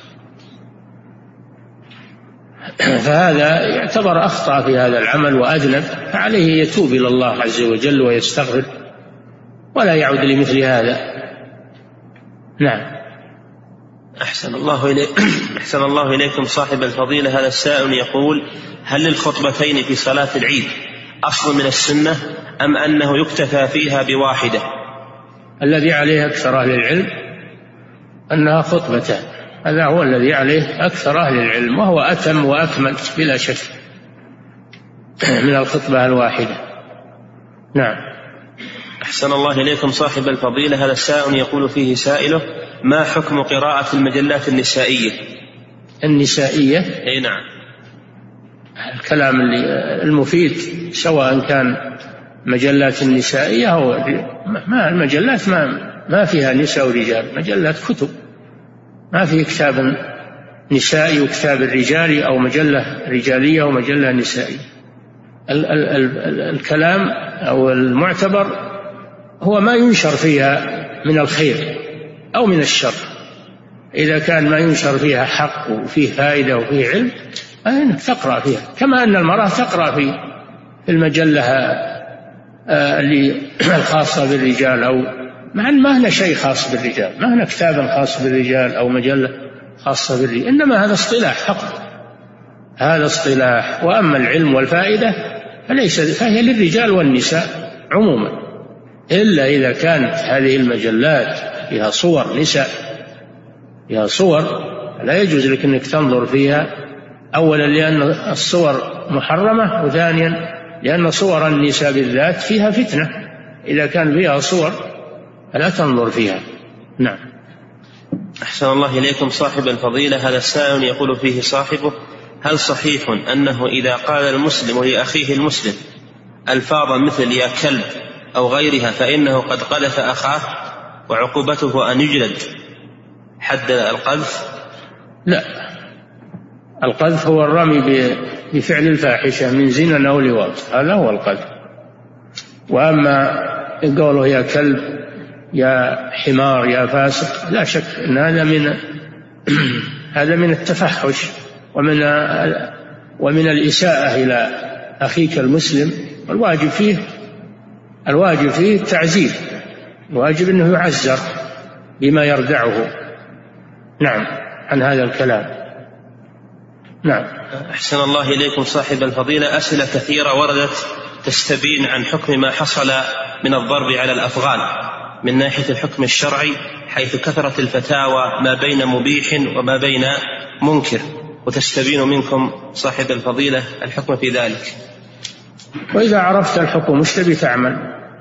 فهذا يعتبر أخطأ في هذا العمل وأذنب، فعليه يتوب إلى الله عز وجل ويستغفر ولا يعود لمثل هذا. نعم. أحسن الله إليك أحسن الله إليكم صاحب الفضيلة، هذا السائل يقول: هل للخطبتين في صلاة العيد أصل من السنة أم أنه يكتفى فيها بواحدة؟ الذي عليه أكثر أهل العلم أنها خطبتان، هذا هو الذي عليه أكثر أهل العلم، وهو أتم وأكمل بلا شك من الخطبة الواحدة. نعم. أحسن الله إليكم صاحب الفضيلة، هذا السائل يقول فيه سائله: ما حكم قراءة المجلات النسائية؟ النسائية؟ أي نعم. الكلام المفيد، سواء كان مجلات النسائية أو ما المجلات ما ما فيها نساء ورجال، مجلات كتب، ما في كتاب نسائي وكتاب الرجالي أو مجلة رجالية ومجلة نسائية. ال ال ال الكلام أو المعتبر هو ما ينشر فيها من الخير أو من الشر. إذا كان ما ينشر فيها حق وفيه فائدة وفيه علم أنك تقرأ فيها، كما أن المرأة تقرأ في المجلة اللي الخاصة بالرجال، أو مع أن ما هنا شيء خاص بالرجال، ما هنا كتاب خاص بالرجال أو مجلة خاصة بالرجال، إنما هذا اصطلاح فقط، هذا اصطلاح. وأما العلم والفائدة فليس، فهي للرجال والنساء عموما، إلا إذا كانت هذه المجلات فيها صور نساء، فيها صور لا يجوز لك أنك تنظر فيها، أولا لأن الصور محرمة، وثانيا لأن صور النساء بالذات فيها فتنة، إذا كان فيها صور فلا تنظر فيها. نعم. أحسن الله إليكم صاحب الفضيلة. هذا السائل يقول فيه صاحبه: هل صحيح أنه إذا قال المسلم لأخيه المسلم ألفاظا مثل يا كلب أو غيرها فإنه قد قذف أخاه وعقوبته أن يجلد حد القذف؟ لا، القذف هو الرمي بفعل الفاحشة من زنا أو لواط، هذا هو القذف. وأما قوله يا كلب يا حمار يا فاسق، لا شك أن هذا من هذا من التفحش ومن ومن الإساءة إلى أخيك المسلم. الواجب فيه الواجب فيه التعزير، الواجب أنه يعزر بما يردعه نعم عن هذا الكلام. نعم. أحسن الله إليكم صاحب الفضيلة. أسئلة كثيرة وردت تستبين عن حكم ما حصل من الضرب على الأفغان من ناحية الحكم الشرعي، حيث كثرت الفتاوى ما بين مبيح وما بين منكر، وتستبين منكم صاحب الفضيلة الحكم في ذلك. وإذا عرفت الحكم ايش تبي تعمل؟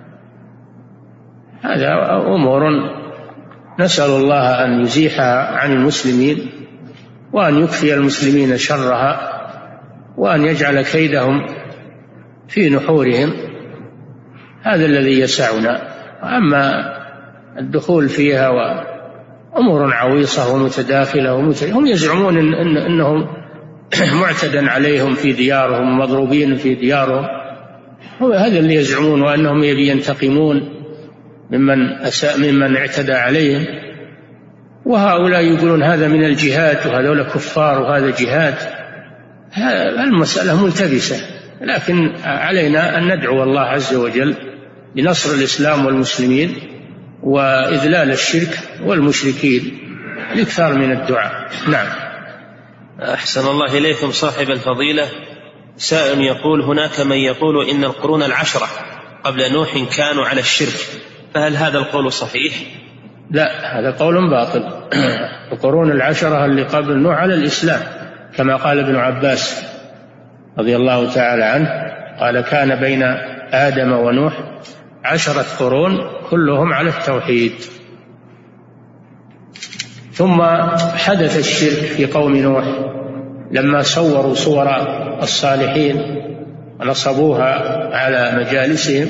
هذا أمور نسأل الله أن يزيحها عن المسلمين، وأن يكفي المسلمين شرها، وأن يجعل كيدهم في نحورهم، هذا الذي يسعنا. أما الدخول فيها وأمور عويصة ومتداخلة ومتداخلة، هم يزعمون إن إن إنهم معتدى عليهم في ديارهم ومضروبين في ديارهم، هو هذا اللي يزعمون، وأنهم يبي ينتقمون ممن أساء ممن اعتدى عليهم. وهؤلاء يقولون هذا من الجهاد وهذول كفار وهذا جهاد. المسألة ملتبسة، لكن علينا أن ندعو الله عز وجل لنصر الإسلام والمسلمين وإذلال الشرك والمشركين، الإكثار من الدعاء. نعم. أحسن الله إليكم صاحب الفضيلة. سائل يقول: هناك من يقول إن القرون العشرة قبل نوح كانوا على الشرك، فهل هذا القول صحيح؟ لا، هذا قول باطل. القرون العشرة اللي قبل نوح على الإسلام، كما قال ابن عباس رضي الله تعالى عنه، قال: كان بين آدم ونوح عشرة قرون كلهم على التوحيد، ثم حدث الشرك في قوم نوح لما صوروا صور الصالحين ونصبوها على مجالسهم،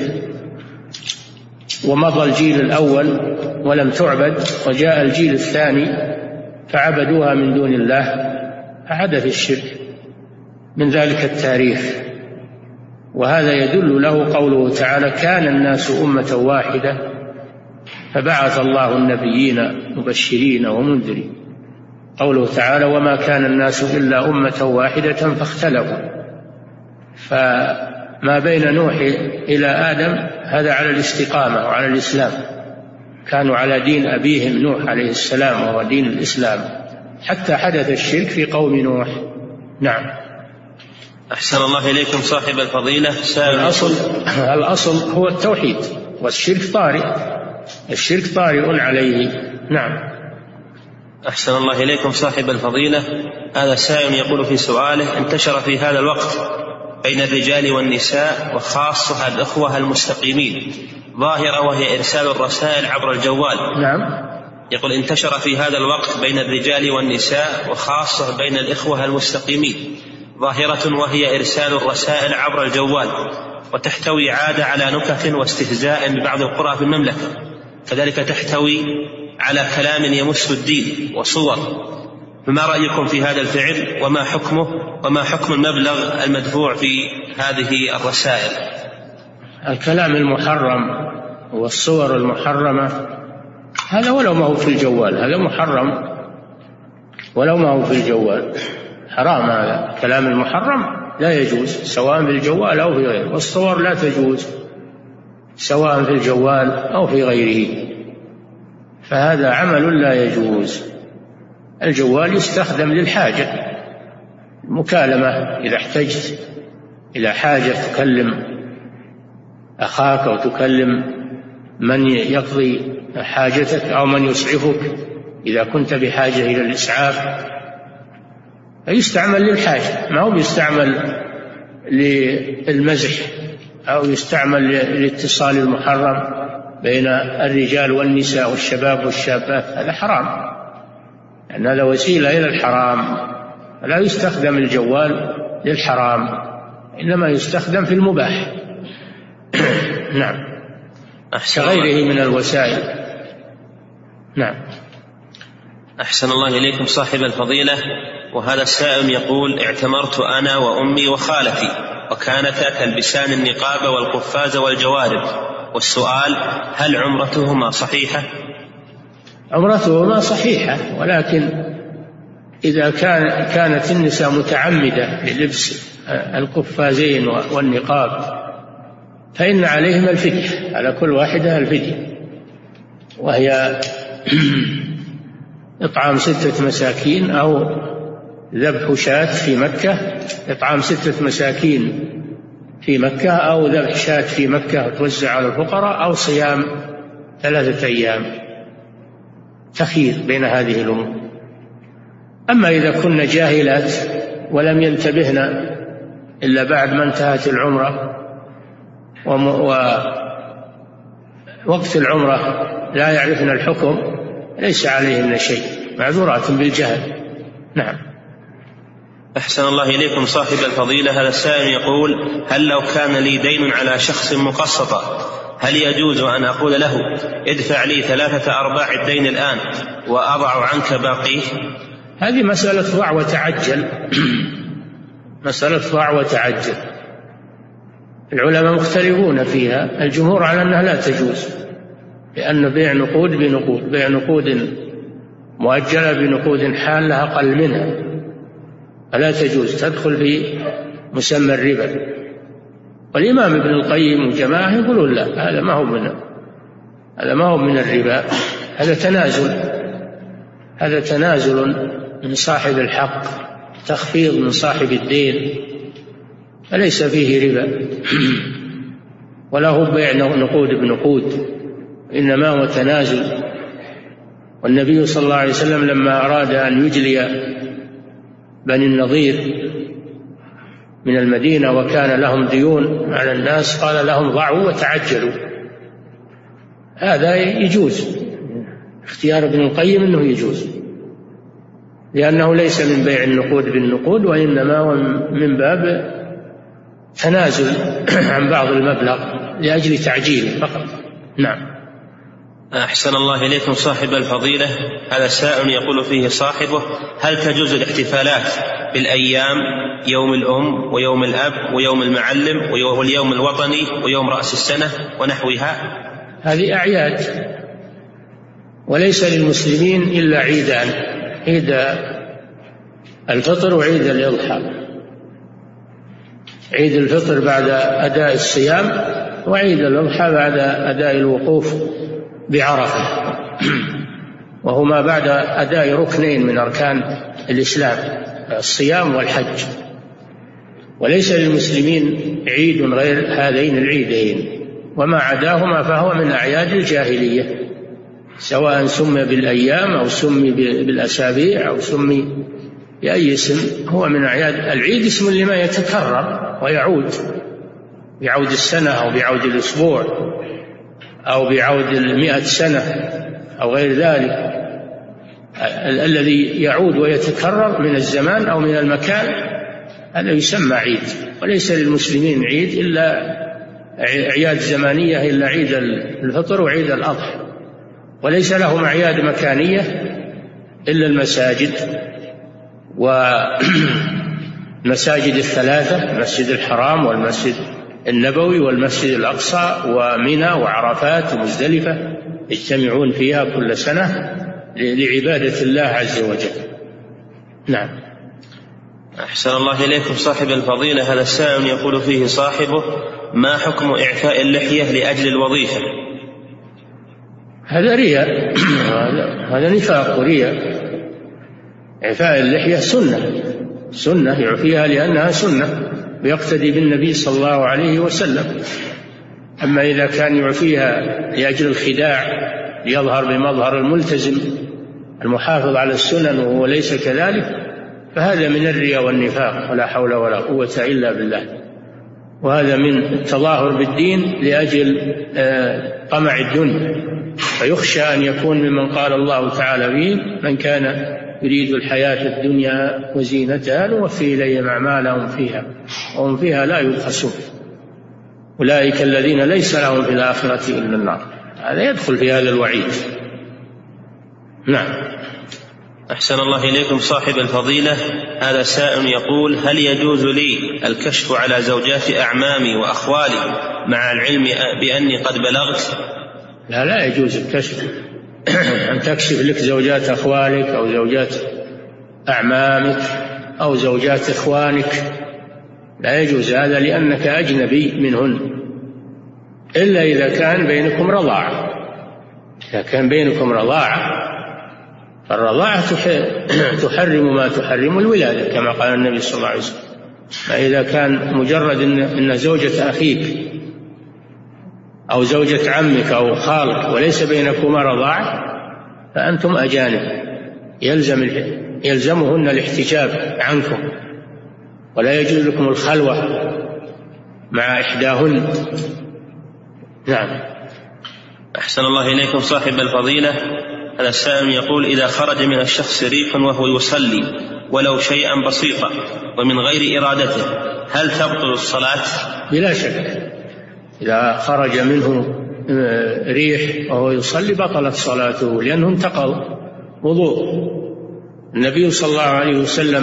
ومضى الجيل الأول ولم تعبد، وجاء الجيل الثاني فعبدوها من دون الله، فحدث الشرك من ذلك التاريخ. وهذا يدل له قوله تعالى: كان الناس أمة واحدة فبعث الله النبيين مبشرين ومنذرين. قوله تعالى: وما كان الناس إلا أمة واحدة فاختلفوا. فما بين نوح إلى آدم هذا على الاستقامة وعلى الإسلام، كانوا على دين أبيهم نوح عليه السلام وهو دين الإسلام، حتى حدث الشرك في قوم نوح. نعم. أحسن الله إليكم صاحب الفضيلة. الأصل, الأصل هو التوحيد، والشرك طارئ، الشرك طارئ عليه. نعم. أحسن الله إليكم صاحب الفضيلة. هذا سائل يقول في سؤاله: انتشر في هذا الوقت بين الرجال والنساء وخاصة الأخوة المستقيمين ظاهرة، وهي إرسال الرسائل عبر الجوال. نعم. يقول: انتشر في هذا الوقت بين الرجال والنساء وخاصة بين الإخوة المستقيمين ظاهرة، وهي إرسال الرسائل عبر الجوال، وتحتوي عادة على نكت واستهزاء ببعض القرى في المملكة، كذلك تحتوي على كلام يمس الدين وصور. فما رأيكم في هذا الفعل وما حكمه، وما حكم المبلغ المدفوع في هذه الرسائل؟ الكلام المحرم والصور المحرمة هذا ولو ما هو في الجوال، هذا محرم ولو ما هو في الجوال، حرام. هذا الكلام المحرم لا يجوز سواء في الجوال أو في غيره، والصور لا تجوز سواء في الجوال أو في غيره، فهذا عمل لا يجوز. الجوال يستخدم للحاجة، مكالمة إذا احتجت إلى حاجة تكلم أخاك أو تكلم من يقضي حاجتك أو من يسعفك إذا كنت بحاجة إلى الإسعاف، فيستعمل للحاجة، ما هو يستعمل للمزح أو يستعمل للاتصال المحرم بين الرجال والنساء والشباب والشابات، هذا حرام، لأن هذا وسيلة إلى الحرام. لا يستخدم الجوال للحرام، إنما يستخدم في المباح. نعم، كغيره من الوسائل. نعم. أحسن الله إليكم صاحب الفضيلة. وهذا السائل يقول: اعتمرت أنا وأمي وخالتي وكانتا تلبسان النقاب والقفاز والجوارب، والسؤال: هل عمرتهما صحيحة؟ عمرتهما صحيحة، ولكن إذا كان كانت النساء متعمدة للبس القفازين والنقاب فإن عليهم الفدية، على كل واحدة الفدية، وهي إطعام ستة مساكين أو ذبح شاة في مكة، إطعام ستة مساكين في مكة أو ذبح شاة في مكة توزع على الفقراء، أو صيام ثلاثة أيام، تخيير بين هذه الأمور. أما إذا كنا جاهلات ولم ينتبهن إلا بعد ما انتهت العمرة ووقت العمرة لا يعرفن الحكم، ليس عليهن شيء، معذورات بالجهل. نعم. أحسن الله إليكم صاحب الفضيلة. هذا السائل يقول: هل لو كان لي دين على شخص مقسطا هل يجوز أن أقول له: ادفع لي ثلاثة أرباع الدين الآن وأضع عنك باقيه؟ هذه مسألة ضع وتعجل مسألة ضع وتعجل، العلماء مختلفون فيها. الجمهور على أنها لا تجوز، لأن بيع نقود بنقود، بيع نقود مؤجلة بنقود حالة أقل منها، فلا تجوز، تدخل في مسمى الربا. والإمام ابن القيم وجماعة يقولون لا، هذا ما هو من هذا ما هو من الربا، هذا تنازل، هذا تنازل من صاحب الحق، تخفيض من صاحب الدين، فليس فيه ربا ولا هو بيع نقود بنقود، إنما هو تنازل. والنبي صلى الله عليه وسلم لما أراد أن يجلي بني النضير من المدينة وكان لهم ديون على الناس قال لهم: ضعوا وتعجلوا. هذا يجوز، اختيار ابن القيم أنه يجوز، لأنه ليس من بيع النقود بالنقود، وإنما هو من باب تنازل عن بعض المبلغ لأجل تعجيله فقط. نعم. أحسن الله إليكم صاحب الفضيلة. هذا سائل يقول فيه صاحبه: هل تجوز الاحتفالات بالأيام، يوم الأم ويوم الأب ويوم المعلم واليوم الوطني ويوم رأس السنة ونحوها؟ هذه أعياد، وليس للمسلمين إلا عيدان: عيد الفطر وعيد الأضحى. عيد الفطر بعد أداء الصيام، وعيد الأضحى بعد أداء الوقوف بعرفة، وهما بعد أداء ركنين من أركان الإسلام، الصيام والحج. وليس للمسلمين عيد غير هذين العيدين، وما عداهما فهو من أعياد الجاهلية، سواء سمي بالأيام أو سمي بالأسابيع أو سمي بأي اسم، هو من أعياد. العيد اسم لما يتكرر ويعود، بيعود السنة أو بيعود الأسبوع أو بيعود المئة سنة أو غير ذلك، الذي يعود ويتكرر من الزمان أو من المكان هذا يسمى عيد. وليس للمسلمين عيد إلا أعياد زمانية إلا عيد الفطر وعيد الأضحى، وليس لهم أعياد مكانية إلا المساجد، والمساجد الثلاثة: المسجد الحرام والمسجد النبوي والمسجد الأقصى ومنى وعرفات ومزدلفة يجتمعون فيها كل سنة لعبادة الله عز وجل. نعم. أحسن الله إليكم صاحب الفضيلة، هذا السائل يقول فيه صاحبه: ما حكم إعفاء اللحية لأجل الوظيفة؟ هذا رياء هذا نفاق ورياء. إعفاء اللحية سنة سنة يعفيها لأنها سنة ويقتدي بالنبي صلى الله عليه وسلم. أما إذا كان يعفيها لأجل الخداع ليظهر بمظهر الملتزم المحافظ على السنن وهو ليس كذلك فهذا من الرياء والنفاق ولا حول ولا قوة إلا بالله، وهذا من التظاهر بالدين لأجل طمع الدنيا، فيخشى أن يكون ممن قال الله تعالى فيه: من كان يريد الحياة الدنيا وزينتها نوفي إليهم أعمالهم فيها وهم فيها لا يبخسون، أولئك الذين ليس لهم في الآخرة إلا النار. هذا يدخل في هذا الوعيد. نعم. أحسن الله إليكم صاحب الفضيلة، هذا سائل يقول: هل يجوز لي الكشف على زوجات أعمامي وأخوالي مع العلم بأني قد بلغت؟ لا لا يجوز الكشف أن تكشف لك زوجات أخوالك أو زوجات أعمامك أو زوجات إخوانك، لا يجوز هذا لأنك أجنبي منهن، إلا إذا كان بينكم رضاعة. إذا كان بينكم رضاعة فالرضاعة تحرم ما تحرم الولادة كما قال النبي صلى الله عليه وسلم. فإذا كان مجرد إن زوجة أخيك أو زوجة عمك أو خالك وليس بينكما رضاعة فأنتم أجانب، يلزم يلزمهن الاحتجاب عنكم، ولا يجوز لكم الخلوة مع إحداهن. نعم. أحسن الله إليكم صاحب الفضيلة، هذا السائل يقول: إذا خرج من الشخص ريح وهو يصلي ولو شيئا بسيطا ومن غير إرادته هل تبطل الصلاة؟ بلا شك، إذا خرج منه ريح وهو يصلي بطلت صلاته لأنه انتقض وضوء. النبي صلى الله عليه وسلم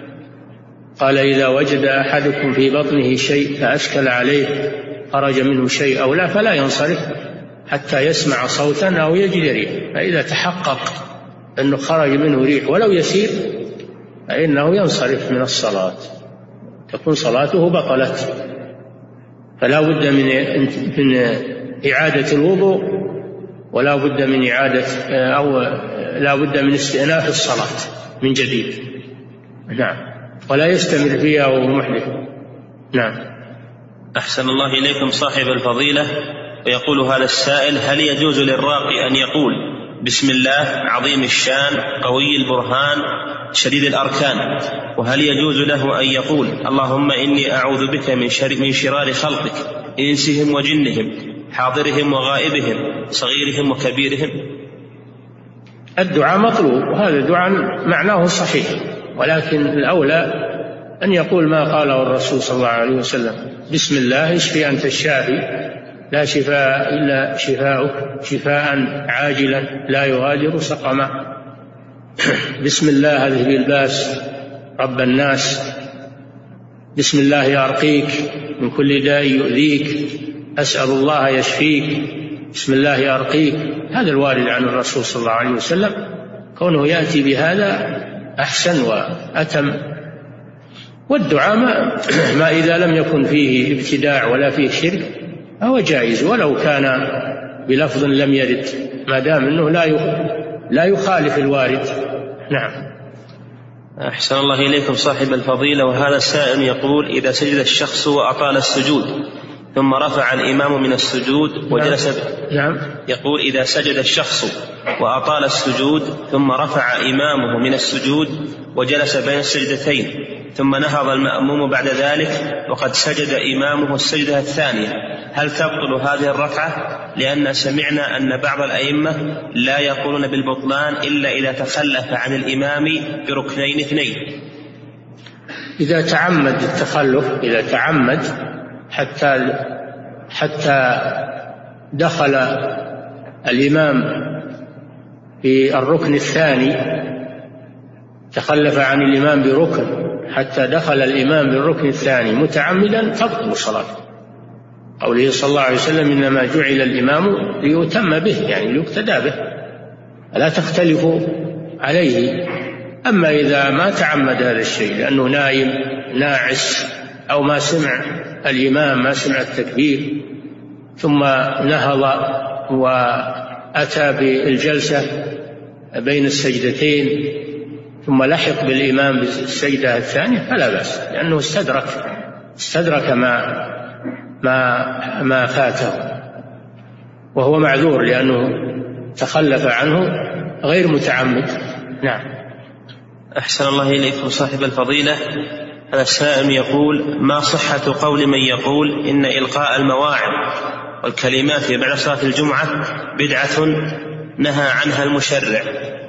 قال: إذا وجد أحدكم في بطنه شيء فأشكل عليه خرج منه شيء أو لا فلا ينصرف حتى يسمع صوتا أو يجد ريح، فإذا تحقق أنه خرج منه ريح ولو يسير فإنه ينصرف من الصلاة، تكون صلاته بطلت. فلا بد من من إعادة الوضوء ولا بد من إعادة أو لا بد من استئناف الصلاة من جديد. نعم. ولا يستمر فيها وهو محدث. نعم. أحسن الله إليكم صاحب الفضيلة، ويقول هذا السائل: هل يجوز للراقي أن يقول بسم الله عظيم الشان قوي البرهان شديد الأركان، وهل يجوز له أن يقول اللهم إني أعوذ بك من شر من شرار خلقك إنسهم وجنهم حاضرهم وغائبهم صغيرهم وكبيرهم؟ الدعاء مطلوب، وهذا دعاء معناه صحيح، ولكن الأولى أن يقول ما قاله الرسول صلى الله عليه وسلم: بسم الله اشفي أنت الشافي لا شفاء إلا شفاؤك شفاء عاجلا لا يغادر سقما. بسم الله اذهب الباس رب الناس، بسم الله أرقيك من كل داء يؤذيك، أسأل الله يشفيك، بسم الله أرقيك. هذا الوارد عن الرسول صلى الله عليه وسلم، كونه يأتي بهذا أحسن وأتم. والدعاء ما, ما إذا لم يكن فيه ابتداع ولا فيه شرك فهو جائز ولو كان بلفظ لم يرد، ما دام أنه لا لا يخالف الوارد. نعم. أحسن الله إليكم صاحب الفضيلة، وهذا السائل يقول: إذا سجد الشخص وأطال السجود ثم رفع الإمام من السجود وجلس نعم. يقول: إذا سجد الشخص وأطال السجود ثم رفع إمامه من السجود وجلس بين السجدتين ثم نهض المأموم بعد ذلك وقد سجد إمامه السجدة الثانية، هل تبطل هذه الركعة؟ لأن سمعنا أن بعض الأئمة لا يقولون بالبطلان إلا إذا تخلف عن الإمام بركنين اثنين. إذا تعمد التخلف، إذا تعمد حتى حتى دخل الإمام في الركن الثاني، تخلف عن الإمام بركن حتى دخل الإمام بالركن الثاني متعمدا تبطل صلاته، قوله صلى الله عليه وسلم إنما جعل الإمام ليؤتم به، يعني ليقتدى به، لا تختلفوا عليه. أما إذا ما تعمد هذا الشيء لأنه نايم ناعس أو ما سمع الإمام ما سمع التكبير ثم نهض وأتى بالجلسة بين السجدتين ثم لحق بالإمام بالسجدة الثانية فلا بأس، لأنه استدرك استدرك ما ما ما فاته، وهو معذور لأنه تخلف عنه غير متعمد. نعم. أحسن الله إليكم صاحب الفضيلة. هذا السائل يقول: ما صحة قول من يقول إن إلقاء المواعظ والكلمات في بعد صلاة الجمعة بدعة نهى عنها المشرع؟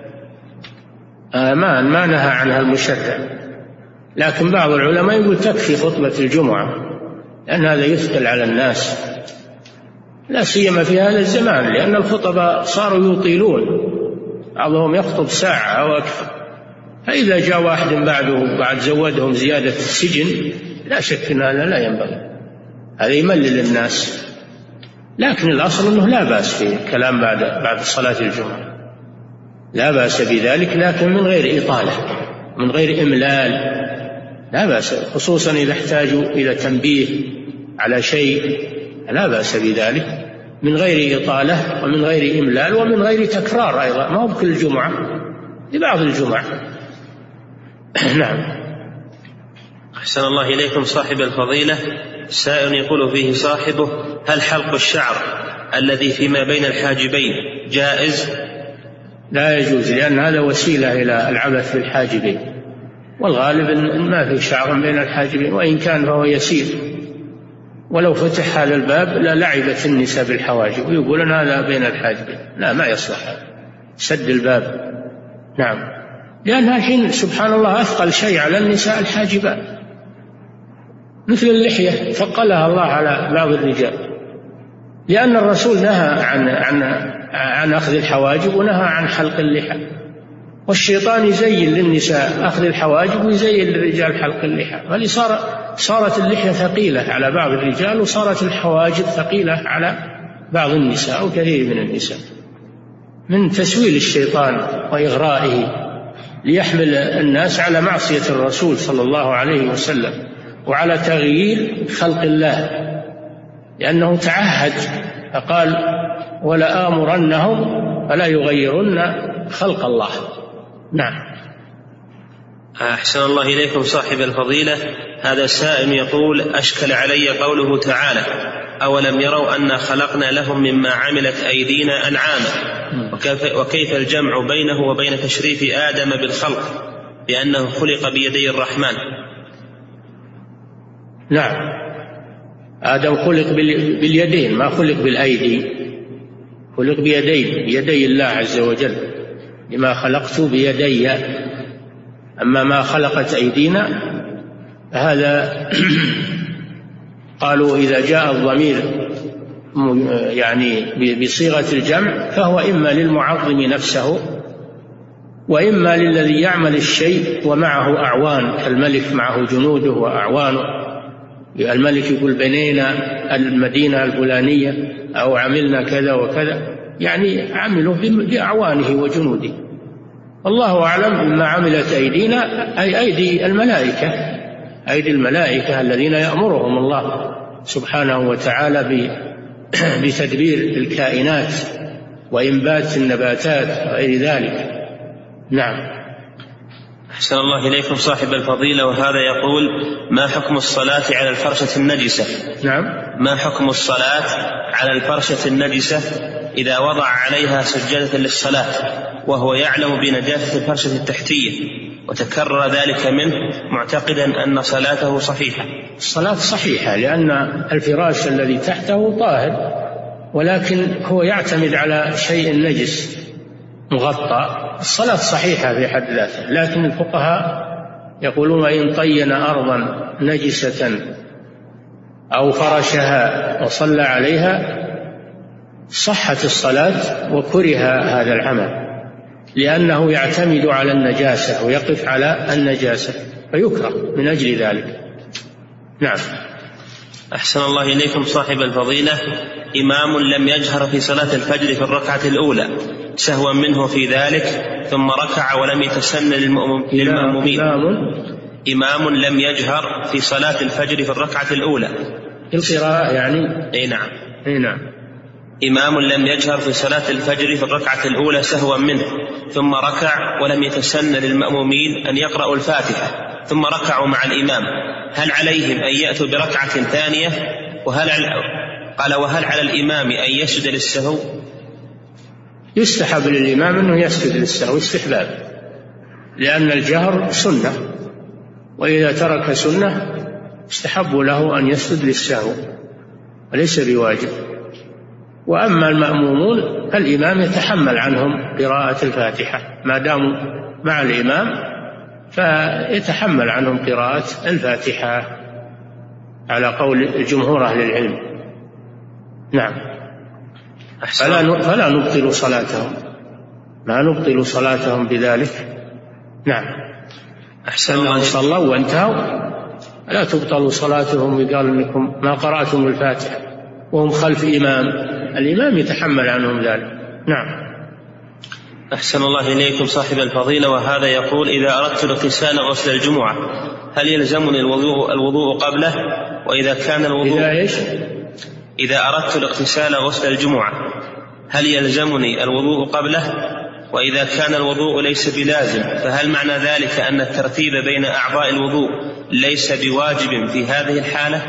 آه ما ما نهى عنها المشرع، لكن بعض العلماء يقول تكفي خطبة الجمعة، لأن هذا يثقل على الناس، لا سيما في هذا الزمان، لأن الخطباء صاروا يطيلون، بعضهم يخطب ساعة أو أكثر، فإذا جاء واحد بعده بعد زودهم زيادة السجن لا شك أن هذا لا ينبغي، هذا يملل الناس. لكن الأصل أنه لا بأس في الكلام بعد بعد صلاة الجمعة، لا بأس بذلك، لكن من غير إطالة، من غير إملال، لا بأس، خصوصا إذا احتاجوا إلى تنبيه على شيء لا بأس بذلك، من غير إطالة ومن غير إملال ومن غير تكرار أيضا، ما هو بكل جمعة، لبعض الجمعة. نعم. أحسن الله إليكم صاحب الفضيلة. سائل يقول فيه صاحبه: هل حلق الشعر الذي فيما بين الحاجبين جائز؟ لا يجوز، لأن هذا وسيلة إلى العبث بالحاجبين، والغالب أن ما في شعر بين الحاجبين، وإن كان فهو يسير، ولو فتح هذا الباب لا لعبت النساء بالحواجب ويقولون هذا بين الحاجبين، لا ما يصلح، سد الباب. نعم. لأنها الحين سبحان الله أثقل شيء على النساء الحاجبات، مثل اللحية ثقلها الله على بعض الرجال، لأن الرسول نهى عن عن عن أخذ الحواجب ونهى عن حلق اللحى، والشيطان يزين للنساء أخذ الحواجب ويزين للرجال حلق اللحى، فلي صار صارت اللحية ثقيلة على بعض الرجال وصارت الحواجب ثقيلة على بعض النساء أو كثير من النساء، من تسويل الشيطان وإغرائه ليحمل الناس على معصية الرسول صلى الله عليه وسلم وعلى تغيير خلق الله، لأنه تعهد فقال: ولا آمرنهم فلا يغيرن خلق الله. نعم. أحسن الله إليكم صاحب الفضيلة. هذا السائل يقول: أشكل علي قوله تعالى: أولم يروا أنا خلقنا لهم مما عملت أيدينا أنعاما، وكيف, وكيف الجمع بينه وبين تشريف آدم بالخلق بأنه خلق بيدي الرحمن؟ نعم، آدم خلق باليدين ما خلق بالأيدي، خلق بيدين، بيدي الله عز وجل، لما خلقت بيدي. أما ما خلقت أيدينا هذا قالوا إذا جاء الضمير يعني بصيغة الجمع فهو إما للمعظم نفسه وإما للذي يعمل الشيء ومعه أعوان، كالملك معه جنوده وأعوانه، الملك يقول بنينا المدينة الفلانية أو عملنا كذا وكذا، يعني عملوا بأعوانه وجنوده. الله أعلم بما عملت أيدينا أي أيدي الملائكة، أيدي الملائكة الذين يأمرهم الله سبحانه وتعالى بتدبير الكائنات وإنبات النباتات وغير ذلك. نعم. أحسن الله إليكم صاحب الفضيلة. وهذا يقول: ما حكم الصلاة على الفرشة النجسة؟ نعم. ما حكم الصلاة على الفرشة النجسة إذا وضع عليها سجادة للصلاة وهو يعلم بنجاسة الفرشة التحتية وتكرر ذلك منه معتقدا أن صلاته صحيحة؟ الصلاة صحيحة، لأن الفراش الذي تحته طاهر، ولكن هو يعتمد على شيء نجس مغطى، الصلاة صحيحة في حد ذاتها. لكن الفقهاء يقولون: إن طين أرضا نجسة أو فرشها وصلى عليها صحت الصلاة وكره هذا العمل، لأنه يعتمد على النجاسة ويقف على النجاسة فيكره من أجل ذلك. نعم. أحسن الله إليكم صاحب الفضيلة، إمام لم يجهر في صلاة الفجر في الركعة الأولى سهوا منه في ذلك ثم ركع ولم يتسن للمأمومين. إمام لم يجهر في صلاة الفجر في الركعة الأولى القراءة يعني. أي نعم. أي نعم. إمام لم يجهر في صلاة الفجر في الركعة الأولى سهوا منه ثم ركع ولم يتسن للمأمومين أن يقرأوا الفاتحة ثم ركعوا مع الإمام، هل عليهم أن يأتوا بركعة ثانية؟ وهل قال وهل على الإمام أن يسجد للسهو؟ يستحب للإمام أنه يسجد للسهو استحباب، لأن الجهر سنة، وإذا ترك سنة استحب له أن يسجد للسهو وليس بواجب. وأما المأمومون فالإمام يتحمل عنهم قراءة الفاتحة ما داموا مع الإمام، فيتحمل عنهم قراءة الفاتحة على قول الجمهور أهل العلم. نعم. فلا فلا نبطل صلاتهم، ما نبطل صلاتهم بذلك. نعم. أحسن الله. صلوا وانتهوا لا تبطل صلاتهم وقال انكم ما قرأتم الفاتحة وهم خلف إمام، الإمام يتحمل عنهم ذلك. نعم. أحسن الله إليكم صاحب الفضيلة، وهذا يقول إذا أردت الاغتسال غسل الجمعة هل يلزمني الوضوء, الوضوء قبله؟ وإذا كان الوضوء إذا إيش؟ إذا أردت الاغتسال غسل الجمعة هل يلزمني الوضوء قبله؟ وإذا كان الوضوء ليس بلازم فهل معنى ذلك أن الترتيب بين أعضاء الوضوء ليس بواجب في هذه الحالة؟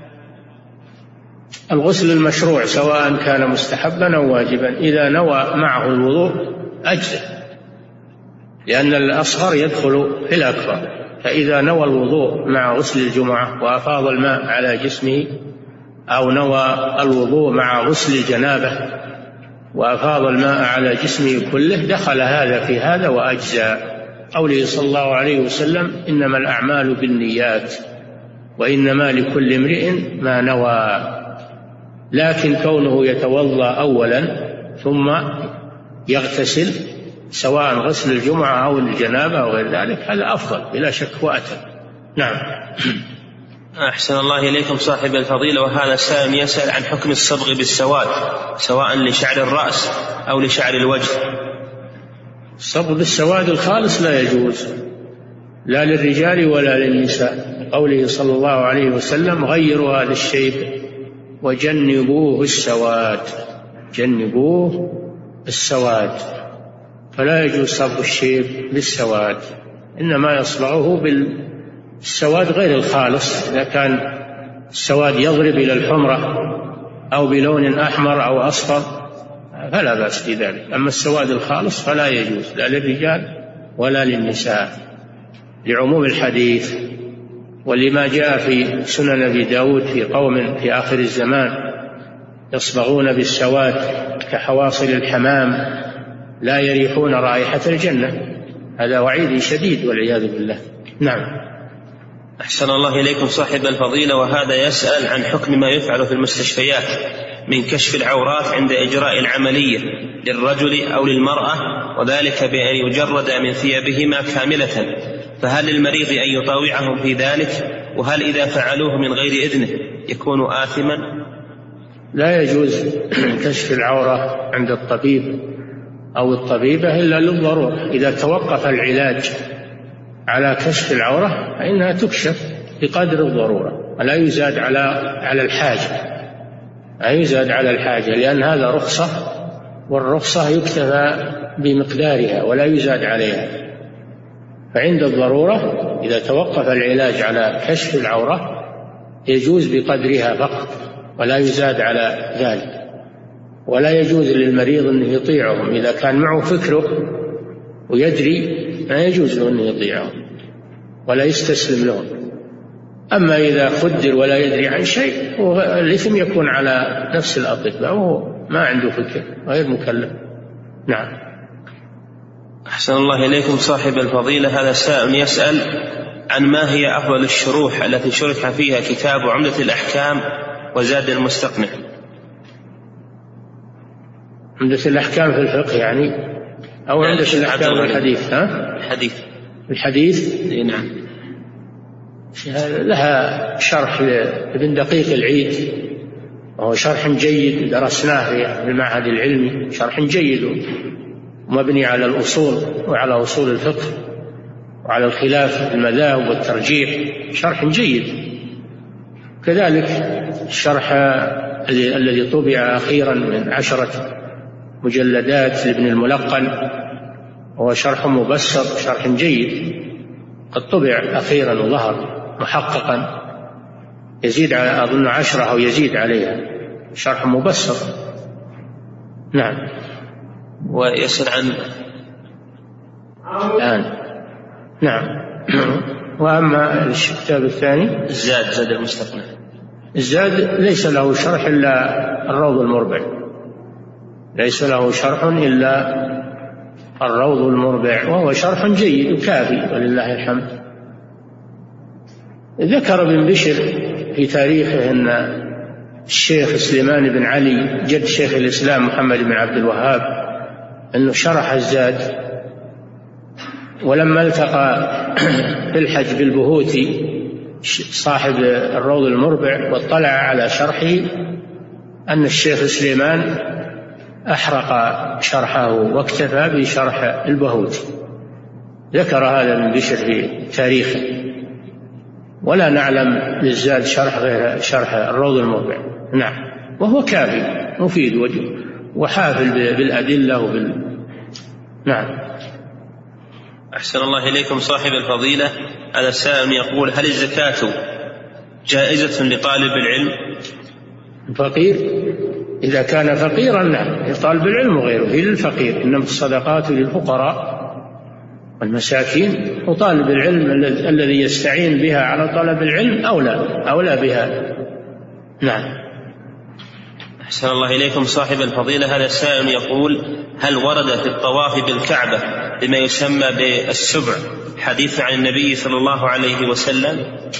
الغسل المشروع سواء كان مستحبا أو واجبا إذا نوى معه الوضوء أجزأ، لأن الأصغر يدخل في الأكبر. فإذا نوى الوضوء مع غسل الجمعة وأفاض الماء على جسمه، أو نوى الوضوء مع غسل الجنابة وأفاض الماء على جسمه كله، دخل هذا في هذا وأجزاء. قوله صلى الله عليه وسلم إنما الأعمال بالنيات وإنما لكل امرئ ما نوى. لكن كونه يتوضأ أولا ثم يغتسل سواء غسل الجمعة أو الجنابة أو غير ذلك هذا أفضل بلا شك وأتم. نعم. أحسن الله إليكم صاحب الفضيلة، وهذا سائل يسأل عن حكم الصبغ بالسواد سواء لشعر الرأس أو لشعر الوجه. الصبغ بالسواد الخالص لا يجوز لا للرجال ولا للنساء. قوله صلى الله عليه وسلم غيروا هذا الشيب وجنبوه السواد، جنبوه السواد، فلا يجوز صبغ الشيب بالسواد، إنما يصبغه بالسواد غير الخالص. إذا كان السواد يضرب إلى الحمرة أو بلون أحمر أو أصفر فلا بأس بذلك. أما السواد الخالص فلا يجوز لا للرجال ولا للنساء لعموم الحديث ولما جاء في سنن أبي داود في قوم في آخر الزمان يصبغون بالسواد كحواصل الحمام لا يريحون رائحة الجنة. هذا وعيد شديد والعياذ بالله. نعم. أحسن الله إليكم صاحب الفضيلة، وهذا يسأل عن حكم ما يفعل في المستشفيات من كشف العورات عند إجراء العملية للرجل أو للمرأة، وذلك بأن يجرد من ثيابهما كاملة، فهل للمريض أن يطاوعهم في ذلك؟ وهل إذا فعلوه من غير إذنه يكون آثما؟ لا يجوز كشف العورة عند الطبيب أو الطبيبة إلا للضرورة. إذا توقف العلاج على كشف العورة فإنها تكشف بقدر الضرورة ولا يزاد على على الحاجة، لا يزاد على الحاجة، لأن هذا رخصة، والرخصة يكتفى بمقدارها ولا يزاد عليها. فعند الضرورة إذا توقف العلاج على كشف العورة يجوز بقدرها فقط ولا يزاد على ذلك. ولا يجوز للمريض أن يطيعهم إذا كان معه فكره ويدري، ما يجوز له أن يطيعهم ولا يستسلم لهم. أما إذا خدر ولا يدري عن شيء الإثم يكون على نفس الأطباء وهو ما عنده فكر غير مكلف. نعم. أحسن الله إليكم صاحب الفضيلة، هذا سائل يسأل عن ما هي أفضل الشروح التي شرح فيها كتاب عمدة الأحكام وزاد المستقنع. عمدة الأحكام في الفقه يعني أو عمدة الأحكام في الحديث؟ ها؟ الحديث. الحديث؟ نعم. لها شرح لابن دقيق العيد، وهو شرح جيد درسناه في المعهد العلمي، شرح جيد ومبني على الأصول وعلى أصول الفقه وعلى الخلاف المذاهب والترجيح، شرح جيد. كذلك الشرح الذي طبع أخيرا من عشرة مجلدات لابن الملقن، وهو شرح مبسط، شرح جيد قد طبع أخيرا وظهر محققا، يزيد على أظن عشرة أو يزيد عليها، شرح مبسط. نعم. ويسأل عن الآن. نعم. وأما الكتاب الثاني الزاد، زاد المستقنع، الزاد ليس له شرح إلا الروض المربع، ليس له شرح إلا الروض المربع، وهو شرح جيد وكافي ولله الحمد. ذكر ابن بشر في تاريخه أن الشيخ سليمان بن علي جد شيخ الإسلام محمد بن عبد الوهاب أنه شرح الزاد، ولما التقى في الحج بالبهوتي صاحب الروض المربع واطلع على شرحه أن الشيخ سليمان أحرق شرحه واكتفى بشرح البهوتي. ذكر هذا ابن بشر في تاريخه، ولا نعلم للزاد شرح غير شرح الروض المربع. نعم. وهو كافي مفيد وحافل بالأدلة وبال... نعم. أحسن الله إليكم صاحب الفضيلة. هذا السائل يقول: هل الزكاة جائزة لطالب العلم؟ الفقير إذا كان فقيرا نعم لطالب العلم وغيره، هي للفقير، إنما الصدقات للفقراء والمساكين، وطالب العلم الذي يستعين بها على طلب العلم أولى أولى بها. نعم. أحسن الله إليكم صاحب الفضيلة. هذا السائل يقول: هل ورد في الطواف بالكعبة بما يسمى بالسبع حديث عن النبي صلى الله عليه وسلم؟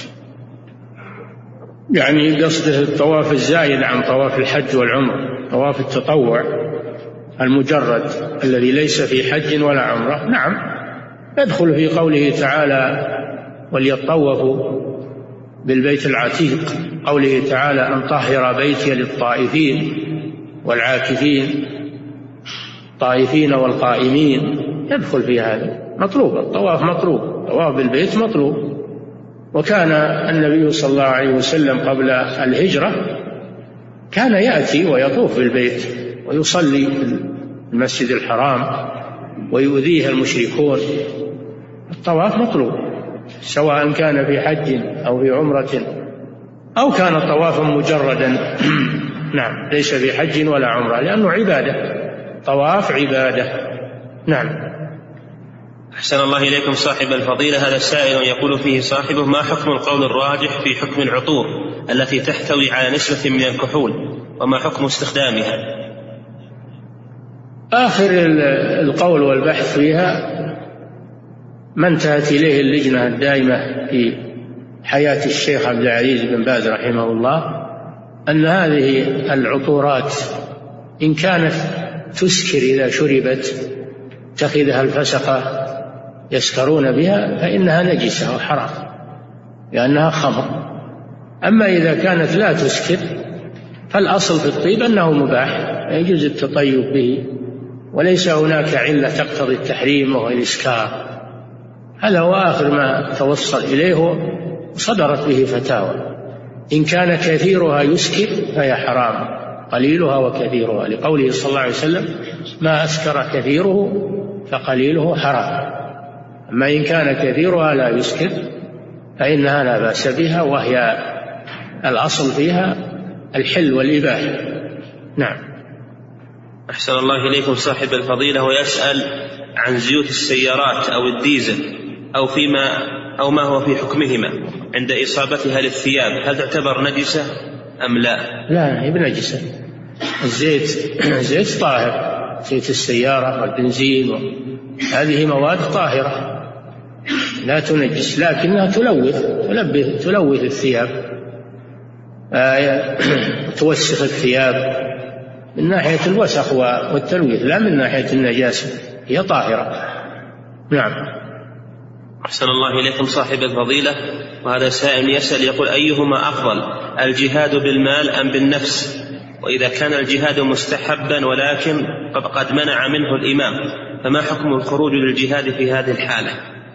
يعني قصده الطواف الزائد عن طواف الحج والعمرة، طواف التطوع المجرد الذي ليس في حج ولا عمرة. نعم، يدخل في قوله تعالى: وليطوفوا بالبيت العتيق، قوله تعالى: أن طهر بيتي للطائفين والعاكفين، الطائفين والقائمين، يدخل في هذا. مطلوب الطواف، مطلوب طواف بالبيت مطلوب. وكان النبي صلى الله عليه وسلم قبل الهجرة كان يأتي ويطوف بالبيت ويصلي في المسجد الحرام ويؤذيه المشركون. الطواف مطلوب سواء كان في حج أو في عمرة أو كان طوافا مجردا. نعم، ليس في حج ولا عمرة، لأنه عبادة، طواف عبادة. نعم. أحسن الله إليكم صاحب الفضيلة. هذا السائل يقول فيه صاحبه: ما حكم القول الراجح في حكم العطور التي تحتوي على نسبة من الكحول، وما حكم استخدامها؟ آخر القول والبحث فيها ما انتهت إليه اللجنة الدائمة في حياة الشيخ عبد العزيز بن باز رحمه الله، أن هذه العطورات إن كانت تسكر إذا شربت تخذها الفسقة يسكرون بها فإنها نجسة وحرام لأنها خمر. أما إذا كانت لا تسكر فالأصل في الطيب أنه مباح يجوز التطيب به، وليس هناك علة تقتضي التحريم وهو الإسكار. هذا هو آخر ما توصل إليه وصدرت به فتاوى. إن كان كثيرها يسكر فهي حرام، قليلها وكثيرها، لقوله صلى الله عليه وسلم: ما أسكر كثيره فقليله حرام. أما إن كان كثيرها لا يسكر فإنها لا بأس بها، وهي الأصل فيها الحل والإباحة. نعم. أحسن الله إليكم صاحب الفضيلة. ويسأل عن زيوت السيارات أو الديزل أو فيما أو ما هو في حكمهما عند إصابتها للثياب، هل تعتبر نجسة أم لا؟ لا، هي بنجسة. الزيت زيت طاهر، زيت السيارة والبنزين هذه مواد طاهرة لا تنجس، لكنها تلوث تلوث تلوث الثياب، آه توسخ الثياب من ناحية الوسخ والتلويث، لا من ناحية النجاسة، هي طاهرة. نعم. أحسن الله إليكم صاحب الفضيلة، وهذا سائل يسأل يقول: أيهما أفضل، الجهاد بالمال أم بالنفس؟ وإذا كان الجهاد مستحبا ولكن قد منع منه الإمام، فما حكم الخروج للجهاد في هذه الحالة؟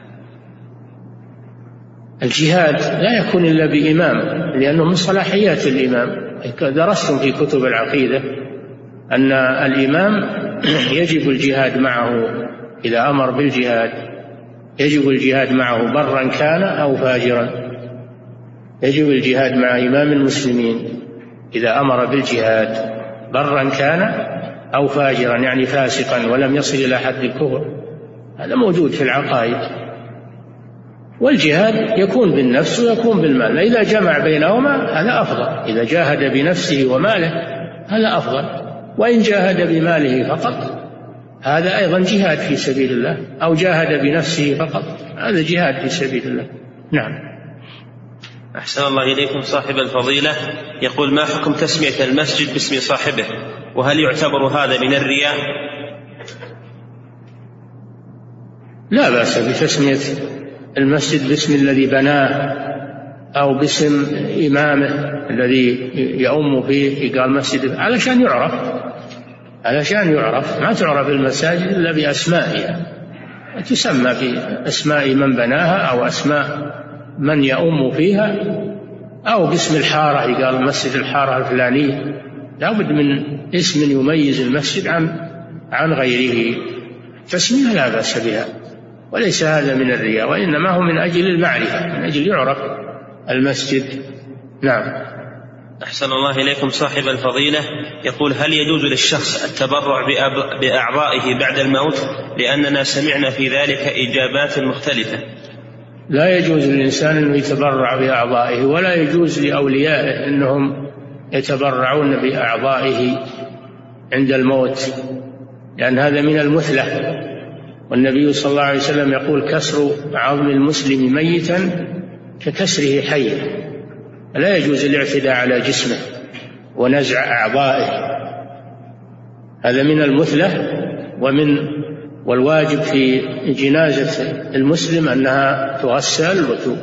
الجهاد لا يكون إلا بإمام، لأنه من صلاحيات الإمام. درستم في كتب العقيدة أن الإمام يجب الجهاد معه إذا أمر بالجهاد، يجب الجهاد معه برا كان أو فاجرا. يجب الجهاد مع إمام المسلمين إذا أمر بالجهاد برا كان أو فاجرا، يعني فاسقا ولم يصل إلى حد الكفر. هذا موجود في العقائد. والجهاد يكون بالنفس ويكون بالمال، إذا جمع بينهما هذا أفضل. إذا جاهد بنفسه وماله هذا أفضل، وإن جاهد بماله فقط هذا أيضا جهاد في سبيل الله، أو جاهد بنفسه فقط هذا جهاد في سبيل الله. نعم. أحسن الله إليكم صاحب الفضيلة، يقول: ما حكم تسمية المسجد باسم صاحبه، وهل يعتبر هذا من الرياء؟ لا بأس بتسمية المسجد باسم الذي بناه أو باسم إمامه الذي يؤم فيه، قال مسجد علشان يعرف، علشان يعرف. ما تعرف المساجد إلا بأسمائها، تسمى بأسماء من بناها أو أسماء من يؤم فيها، أو باسم الحارة، قال مسجد الحارة الفلانية. لا بد من اسم يميز المسجد عن عن غيره. تسمية لا بأس بها، وليس هذا من الرياء، وإنما هو من أجل المعرفة، من أجل يعرف المسجد. نعم. أحسن الله إليكم صاحب الفضيلة، يقول: هل يجوز للشخص التبرع بأعضائه بعد الموت؟ لأننا سمعنا في ذلك إجابات مختلفة. لا يجوز للإنسان أنه يتبرع بأعضائه، ولا يجوز لأوليائه أنهم يتبرعون بأعضائه عند الموت، لأن هذا من المثلة. والنبي صلى الله عليه وسلم يقول: كسر عظم المسلم ميتا ككسره حيا. لا يجوز الاعتداء على جسمه ونزع أعضائه، هذا من المثلة. ومن والواجب في جنازة المسلم أنها تغسل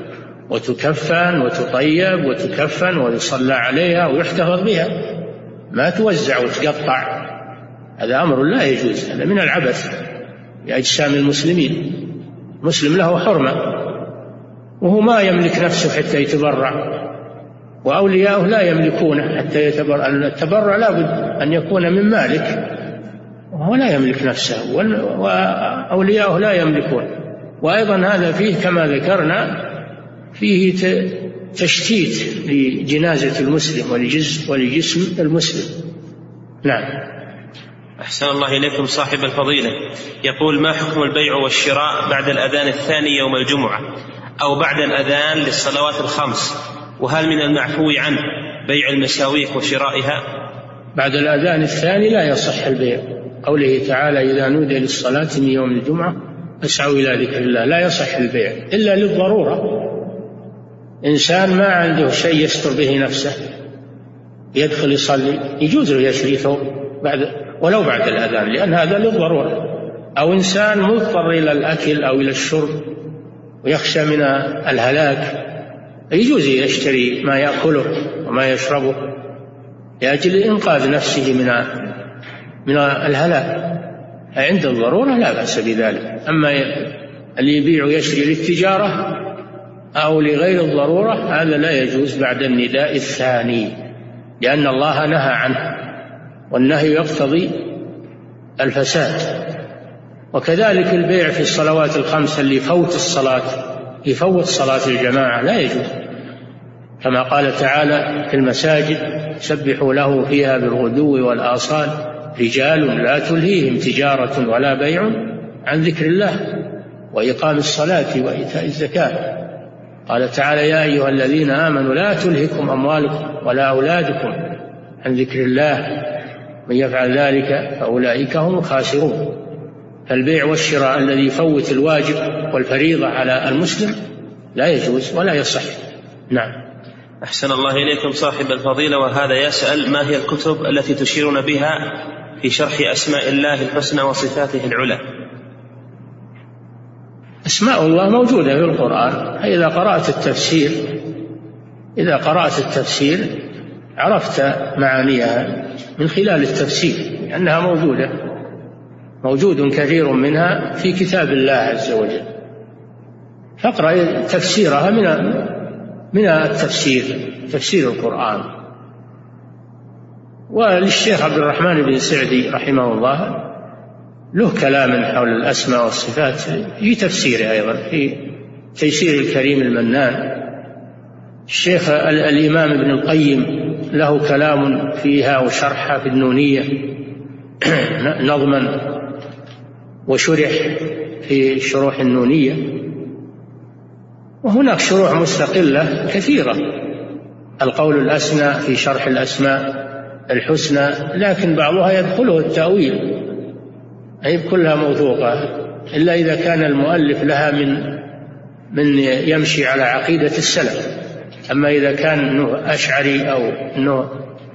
وتكفن وتطيب وتكفن ويصلى عليها ويحتفظ بها، ما توزع وتقطع. هذا أمر لا يجوز، هذا من العبث بأجسام المسلمين. مسلم له حرمة، وهو ما يملك نفسه حتى يتبرع، وأولياؤه لا يملكونه حتى يتبرع. التبرع لا بد أن يكون من مالك، وهو لا يملك نفسه، وأولياؤه لا يملكون. وأيضا هذا فيه كما ذكرنا فيه تشتيت لجنازة المسلم ولجسم المسلم. نعم. أحسن الله إليكم صاحب الفضيلة، يقول: ما حكم البيع والشراء بعد الأذان الثاني يوم الجمعة أو بعد الأذان للصلوات الخمس؟ وهل من المعفو عنه بيع المساويق وشرائها؟ بعد الأذان الثاني لا يصح البيع، قوله تعالى: إذا نودي للصلاة من يوم الجمعة فاسعوا إلى ذكر الله. لا يصح البيع إلا للضرورة. إنسان ما عنده شيء يستر به نفسه يدخل يصلي، يجوز له يشتري ثوب بعد ولو بعد الأذان، لأن هذا للضرورة. أو إنسان مضطر إلى الأكل أو إلى الشرب ويخشى من الهلاك، يجوز يشتري ما يأكله وما يشربه لأجل إنقاذ نفسه من من الهلاك. عند الضرورة لا بأس بذلك. أما اللي يبيع ويشتري للتجارة أو لغير الضرورة هذا لا يجوز بعد النداء الثاني، لأن الله نهى عنه، والنهي يقتضي الفساد. وكذلك البيع في الصلوات الخمس، اللي يفوت الصلاة يفوت صلاة الجماعة لا يجوز، كما قال تعالى في المساجد: سبحوا له فيها بالغدو والآصال رجال لا تلهيهم تجارة ولا بيع عن ذكر الله وإقام الصلاة وإيتاء الزكاة. قال تعالى: يا أيها الذين آمنوا لا تلهكم أموالكم ولا أولادكم عن ذكر الله من يفعل ذلك فأولئك هم الخاسرون. فالبيع والشراء الذي يفوت الواجب والفريضة على المسلم لا يجوز ولا يصح. نعم. أحسن الله إليكم صاحب الفضيلة، وهذا يسأل: ما هي الكتب التي تشيرون بها في شرح أسماء الله الحسنى وصفاته العلى؟ أسماء الله موجودة في القرآن. إذا قرأت التفسير إذا قرأت التفسير عرفت معانيها من خلال التفسير، لأنها موجودة موجود كثير منها في كتاب الله عز وجل، فاقرأ تفسيرها من من التفسير تفسير القرآن. وللشيخ عبد الرحمن بن سعدي رحمه الله له كلام حول الأسماء والصفات في تفسيره أيضا، في تيسير الكريم المنان. الشيخ الإمام ابن القيم له كلام فيها وشرحها في النونية نظما وشرح في شروح النونية، وهناك شروح مستقلة كثيرة. القول الأسنى في شرح الأسماء الحسنى، لكن بعضها يدخله التأويل، أي كلها موثوقة إلا إذا كان المؤلف لها من من يمشي على عقيدة السلف. أما إذا كان أنه أشعري أو أنه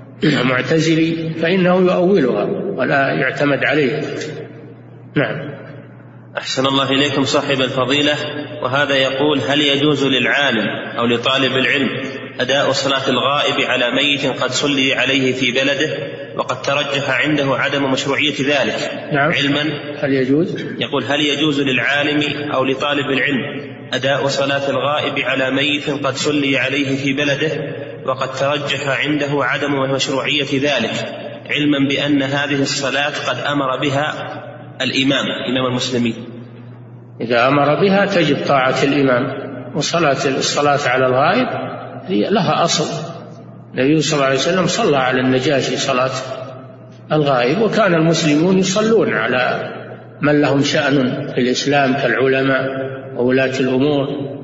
معتزلي فإنه يؤولها ولا يعتمد عليه. نعم. أحسن الله إليكم صاحب الفضيلة، وهذا يقول: هل يجوز للعالم أو لطالب العلم أداء صلاة الغائب على ميت قد صلي عليه في بلده وقد ترجح عنده عدم مشروعية ذلك؟ نعم. علما هل يجوز يقول هل يجوز للعالم أو لطالب العلم أداء صلاة الغائب على ميت قد صلي عليه في بلده وقد ترجح عنده عدم مشروعية ذلك، علما بأن هذه الصلاة قد أمر بها الإمام إمام المسلمين؟ إذا أمر بها تجب طاعة الإمام. وصلاة الصلاة على الغائب هي لها أصل. النبي صلى الله عليه وسلم صلى على النجاشي صلاة الغائب، وكان المسلمون يصلون على من لهم شأن في الإسلام كالعلماء وولاة الأمور.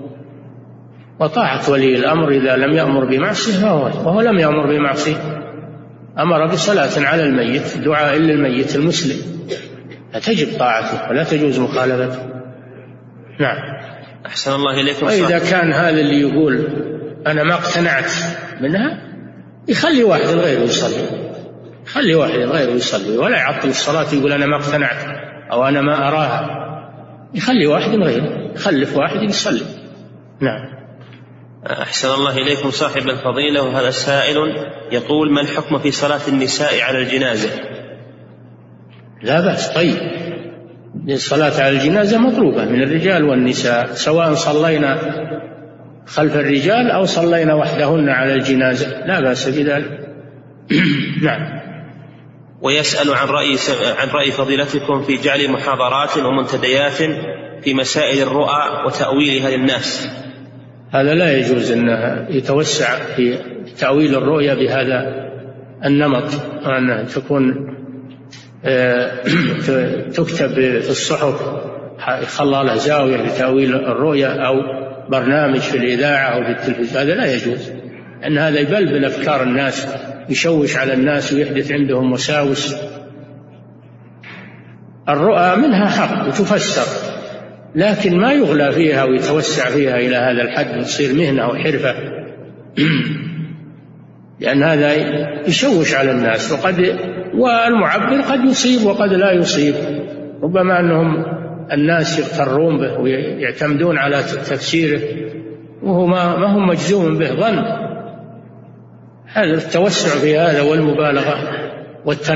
وطاعة ولي الأمر إذا لم يأمر بمعصية وهو لم يأمر بمعصية، أمر بصلاة على الميت دعاء للميت المسلم، فتجب طاعته ولا تجوز مخالفته. نعم. أحسن الله إليكم. وإذا كان هذا اللي يقول أنا ما اقتنعت منها يخلي واحد غيره يصلي، يخلي واحد غيره يصلي ولا يعطل الصلاة يقول أنا ما اقتنعت أو أنا ما أراها، يخلي واحد غيره، يخلف واحد يصلي. نعم. أحسن الله إليكم صاحب الفضيلة، وهذا سائل يقول: ما الحكم في صلاة النساء على الجنازة؟ لا بأس. طيب، الصلاة على الجنازة مطلوبة من الرجال والنساء، سواء صلينا خلف الرجال أو صلينا وحدهن على الجنازة، لا بأس بذلك. نعم. ويسأل عن رأي عن رأي فضيلتكم في جعل محاضرات ومنتديات في مسائل الرؤى وتأويلها للناس. هذا لا يجوز أن يتوسع في تأويل الرؤيا بهذا النمط، أن تكون تكتب في الصحف يخلى له زاوية لتأويل الرؤيا أو برنامج في الإذاعة أو في التلفزيون، هذا لا يجوز، لأن هذا يبلبل أفكار الناس، يشوش على الناس ويحدث عندهم وساوس. الرؤى منها حق وتفسر، لكن ما يغلى فيها ويتوسع فيها إلى هذا الحد وتصير مهنة وحرفة، لأن هذا يشوش على الناس. وقد والمعبر قد يصيب وقد لا يصيب، ربما أنهم الناس يغترون به ويعتمدون على تفسيره وهو ما هم مجزوم به ظن. هذا التوسع في هذا والمبالغة والتنظيم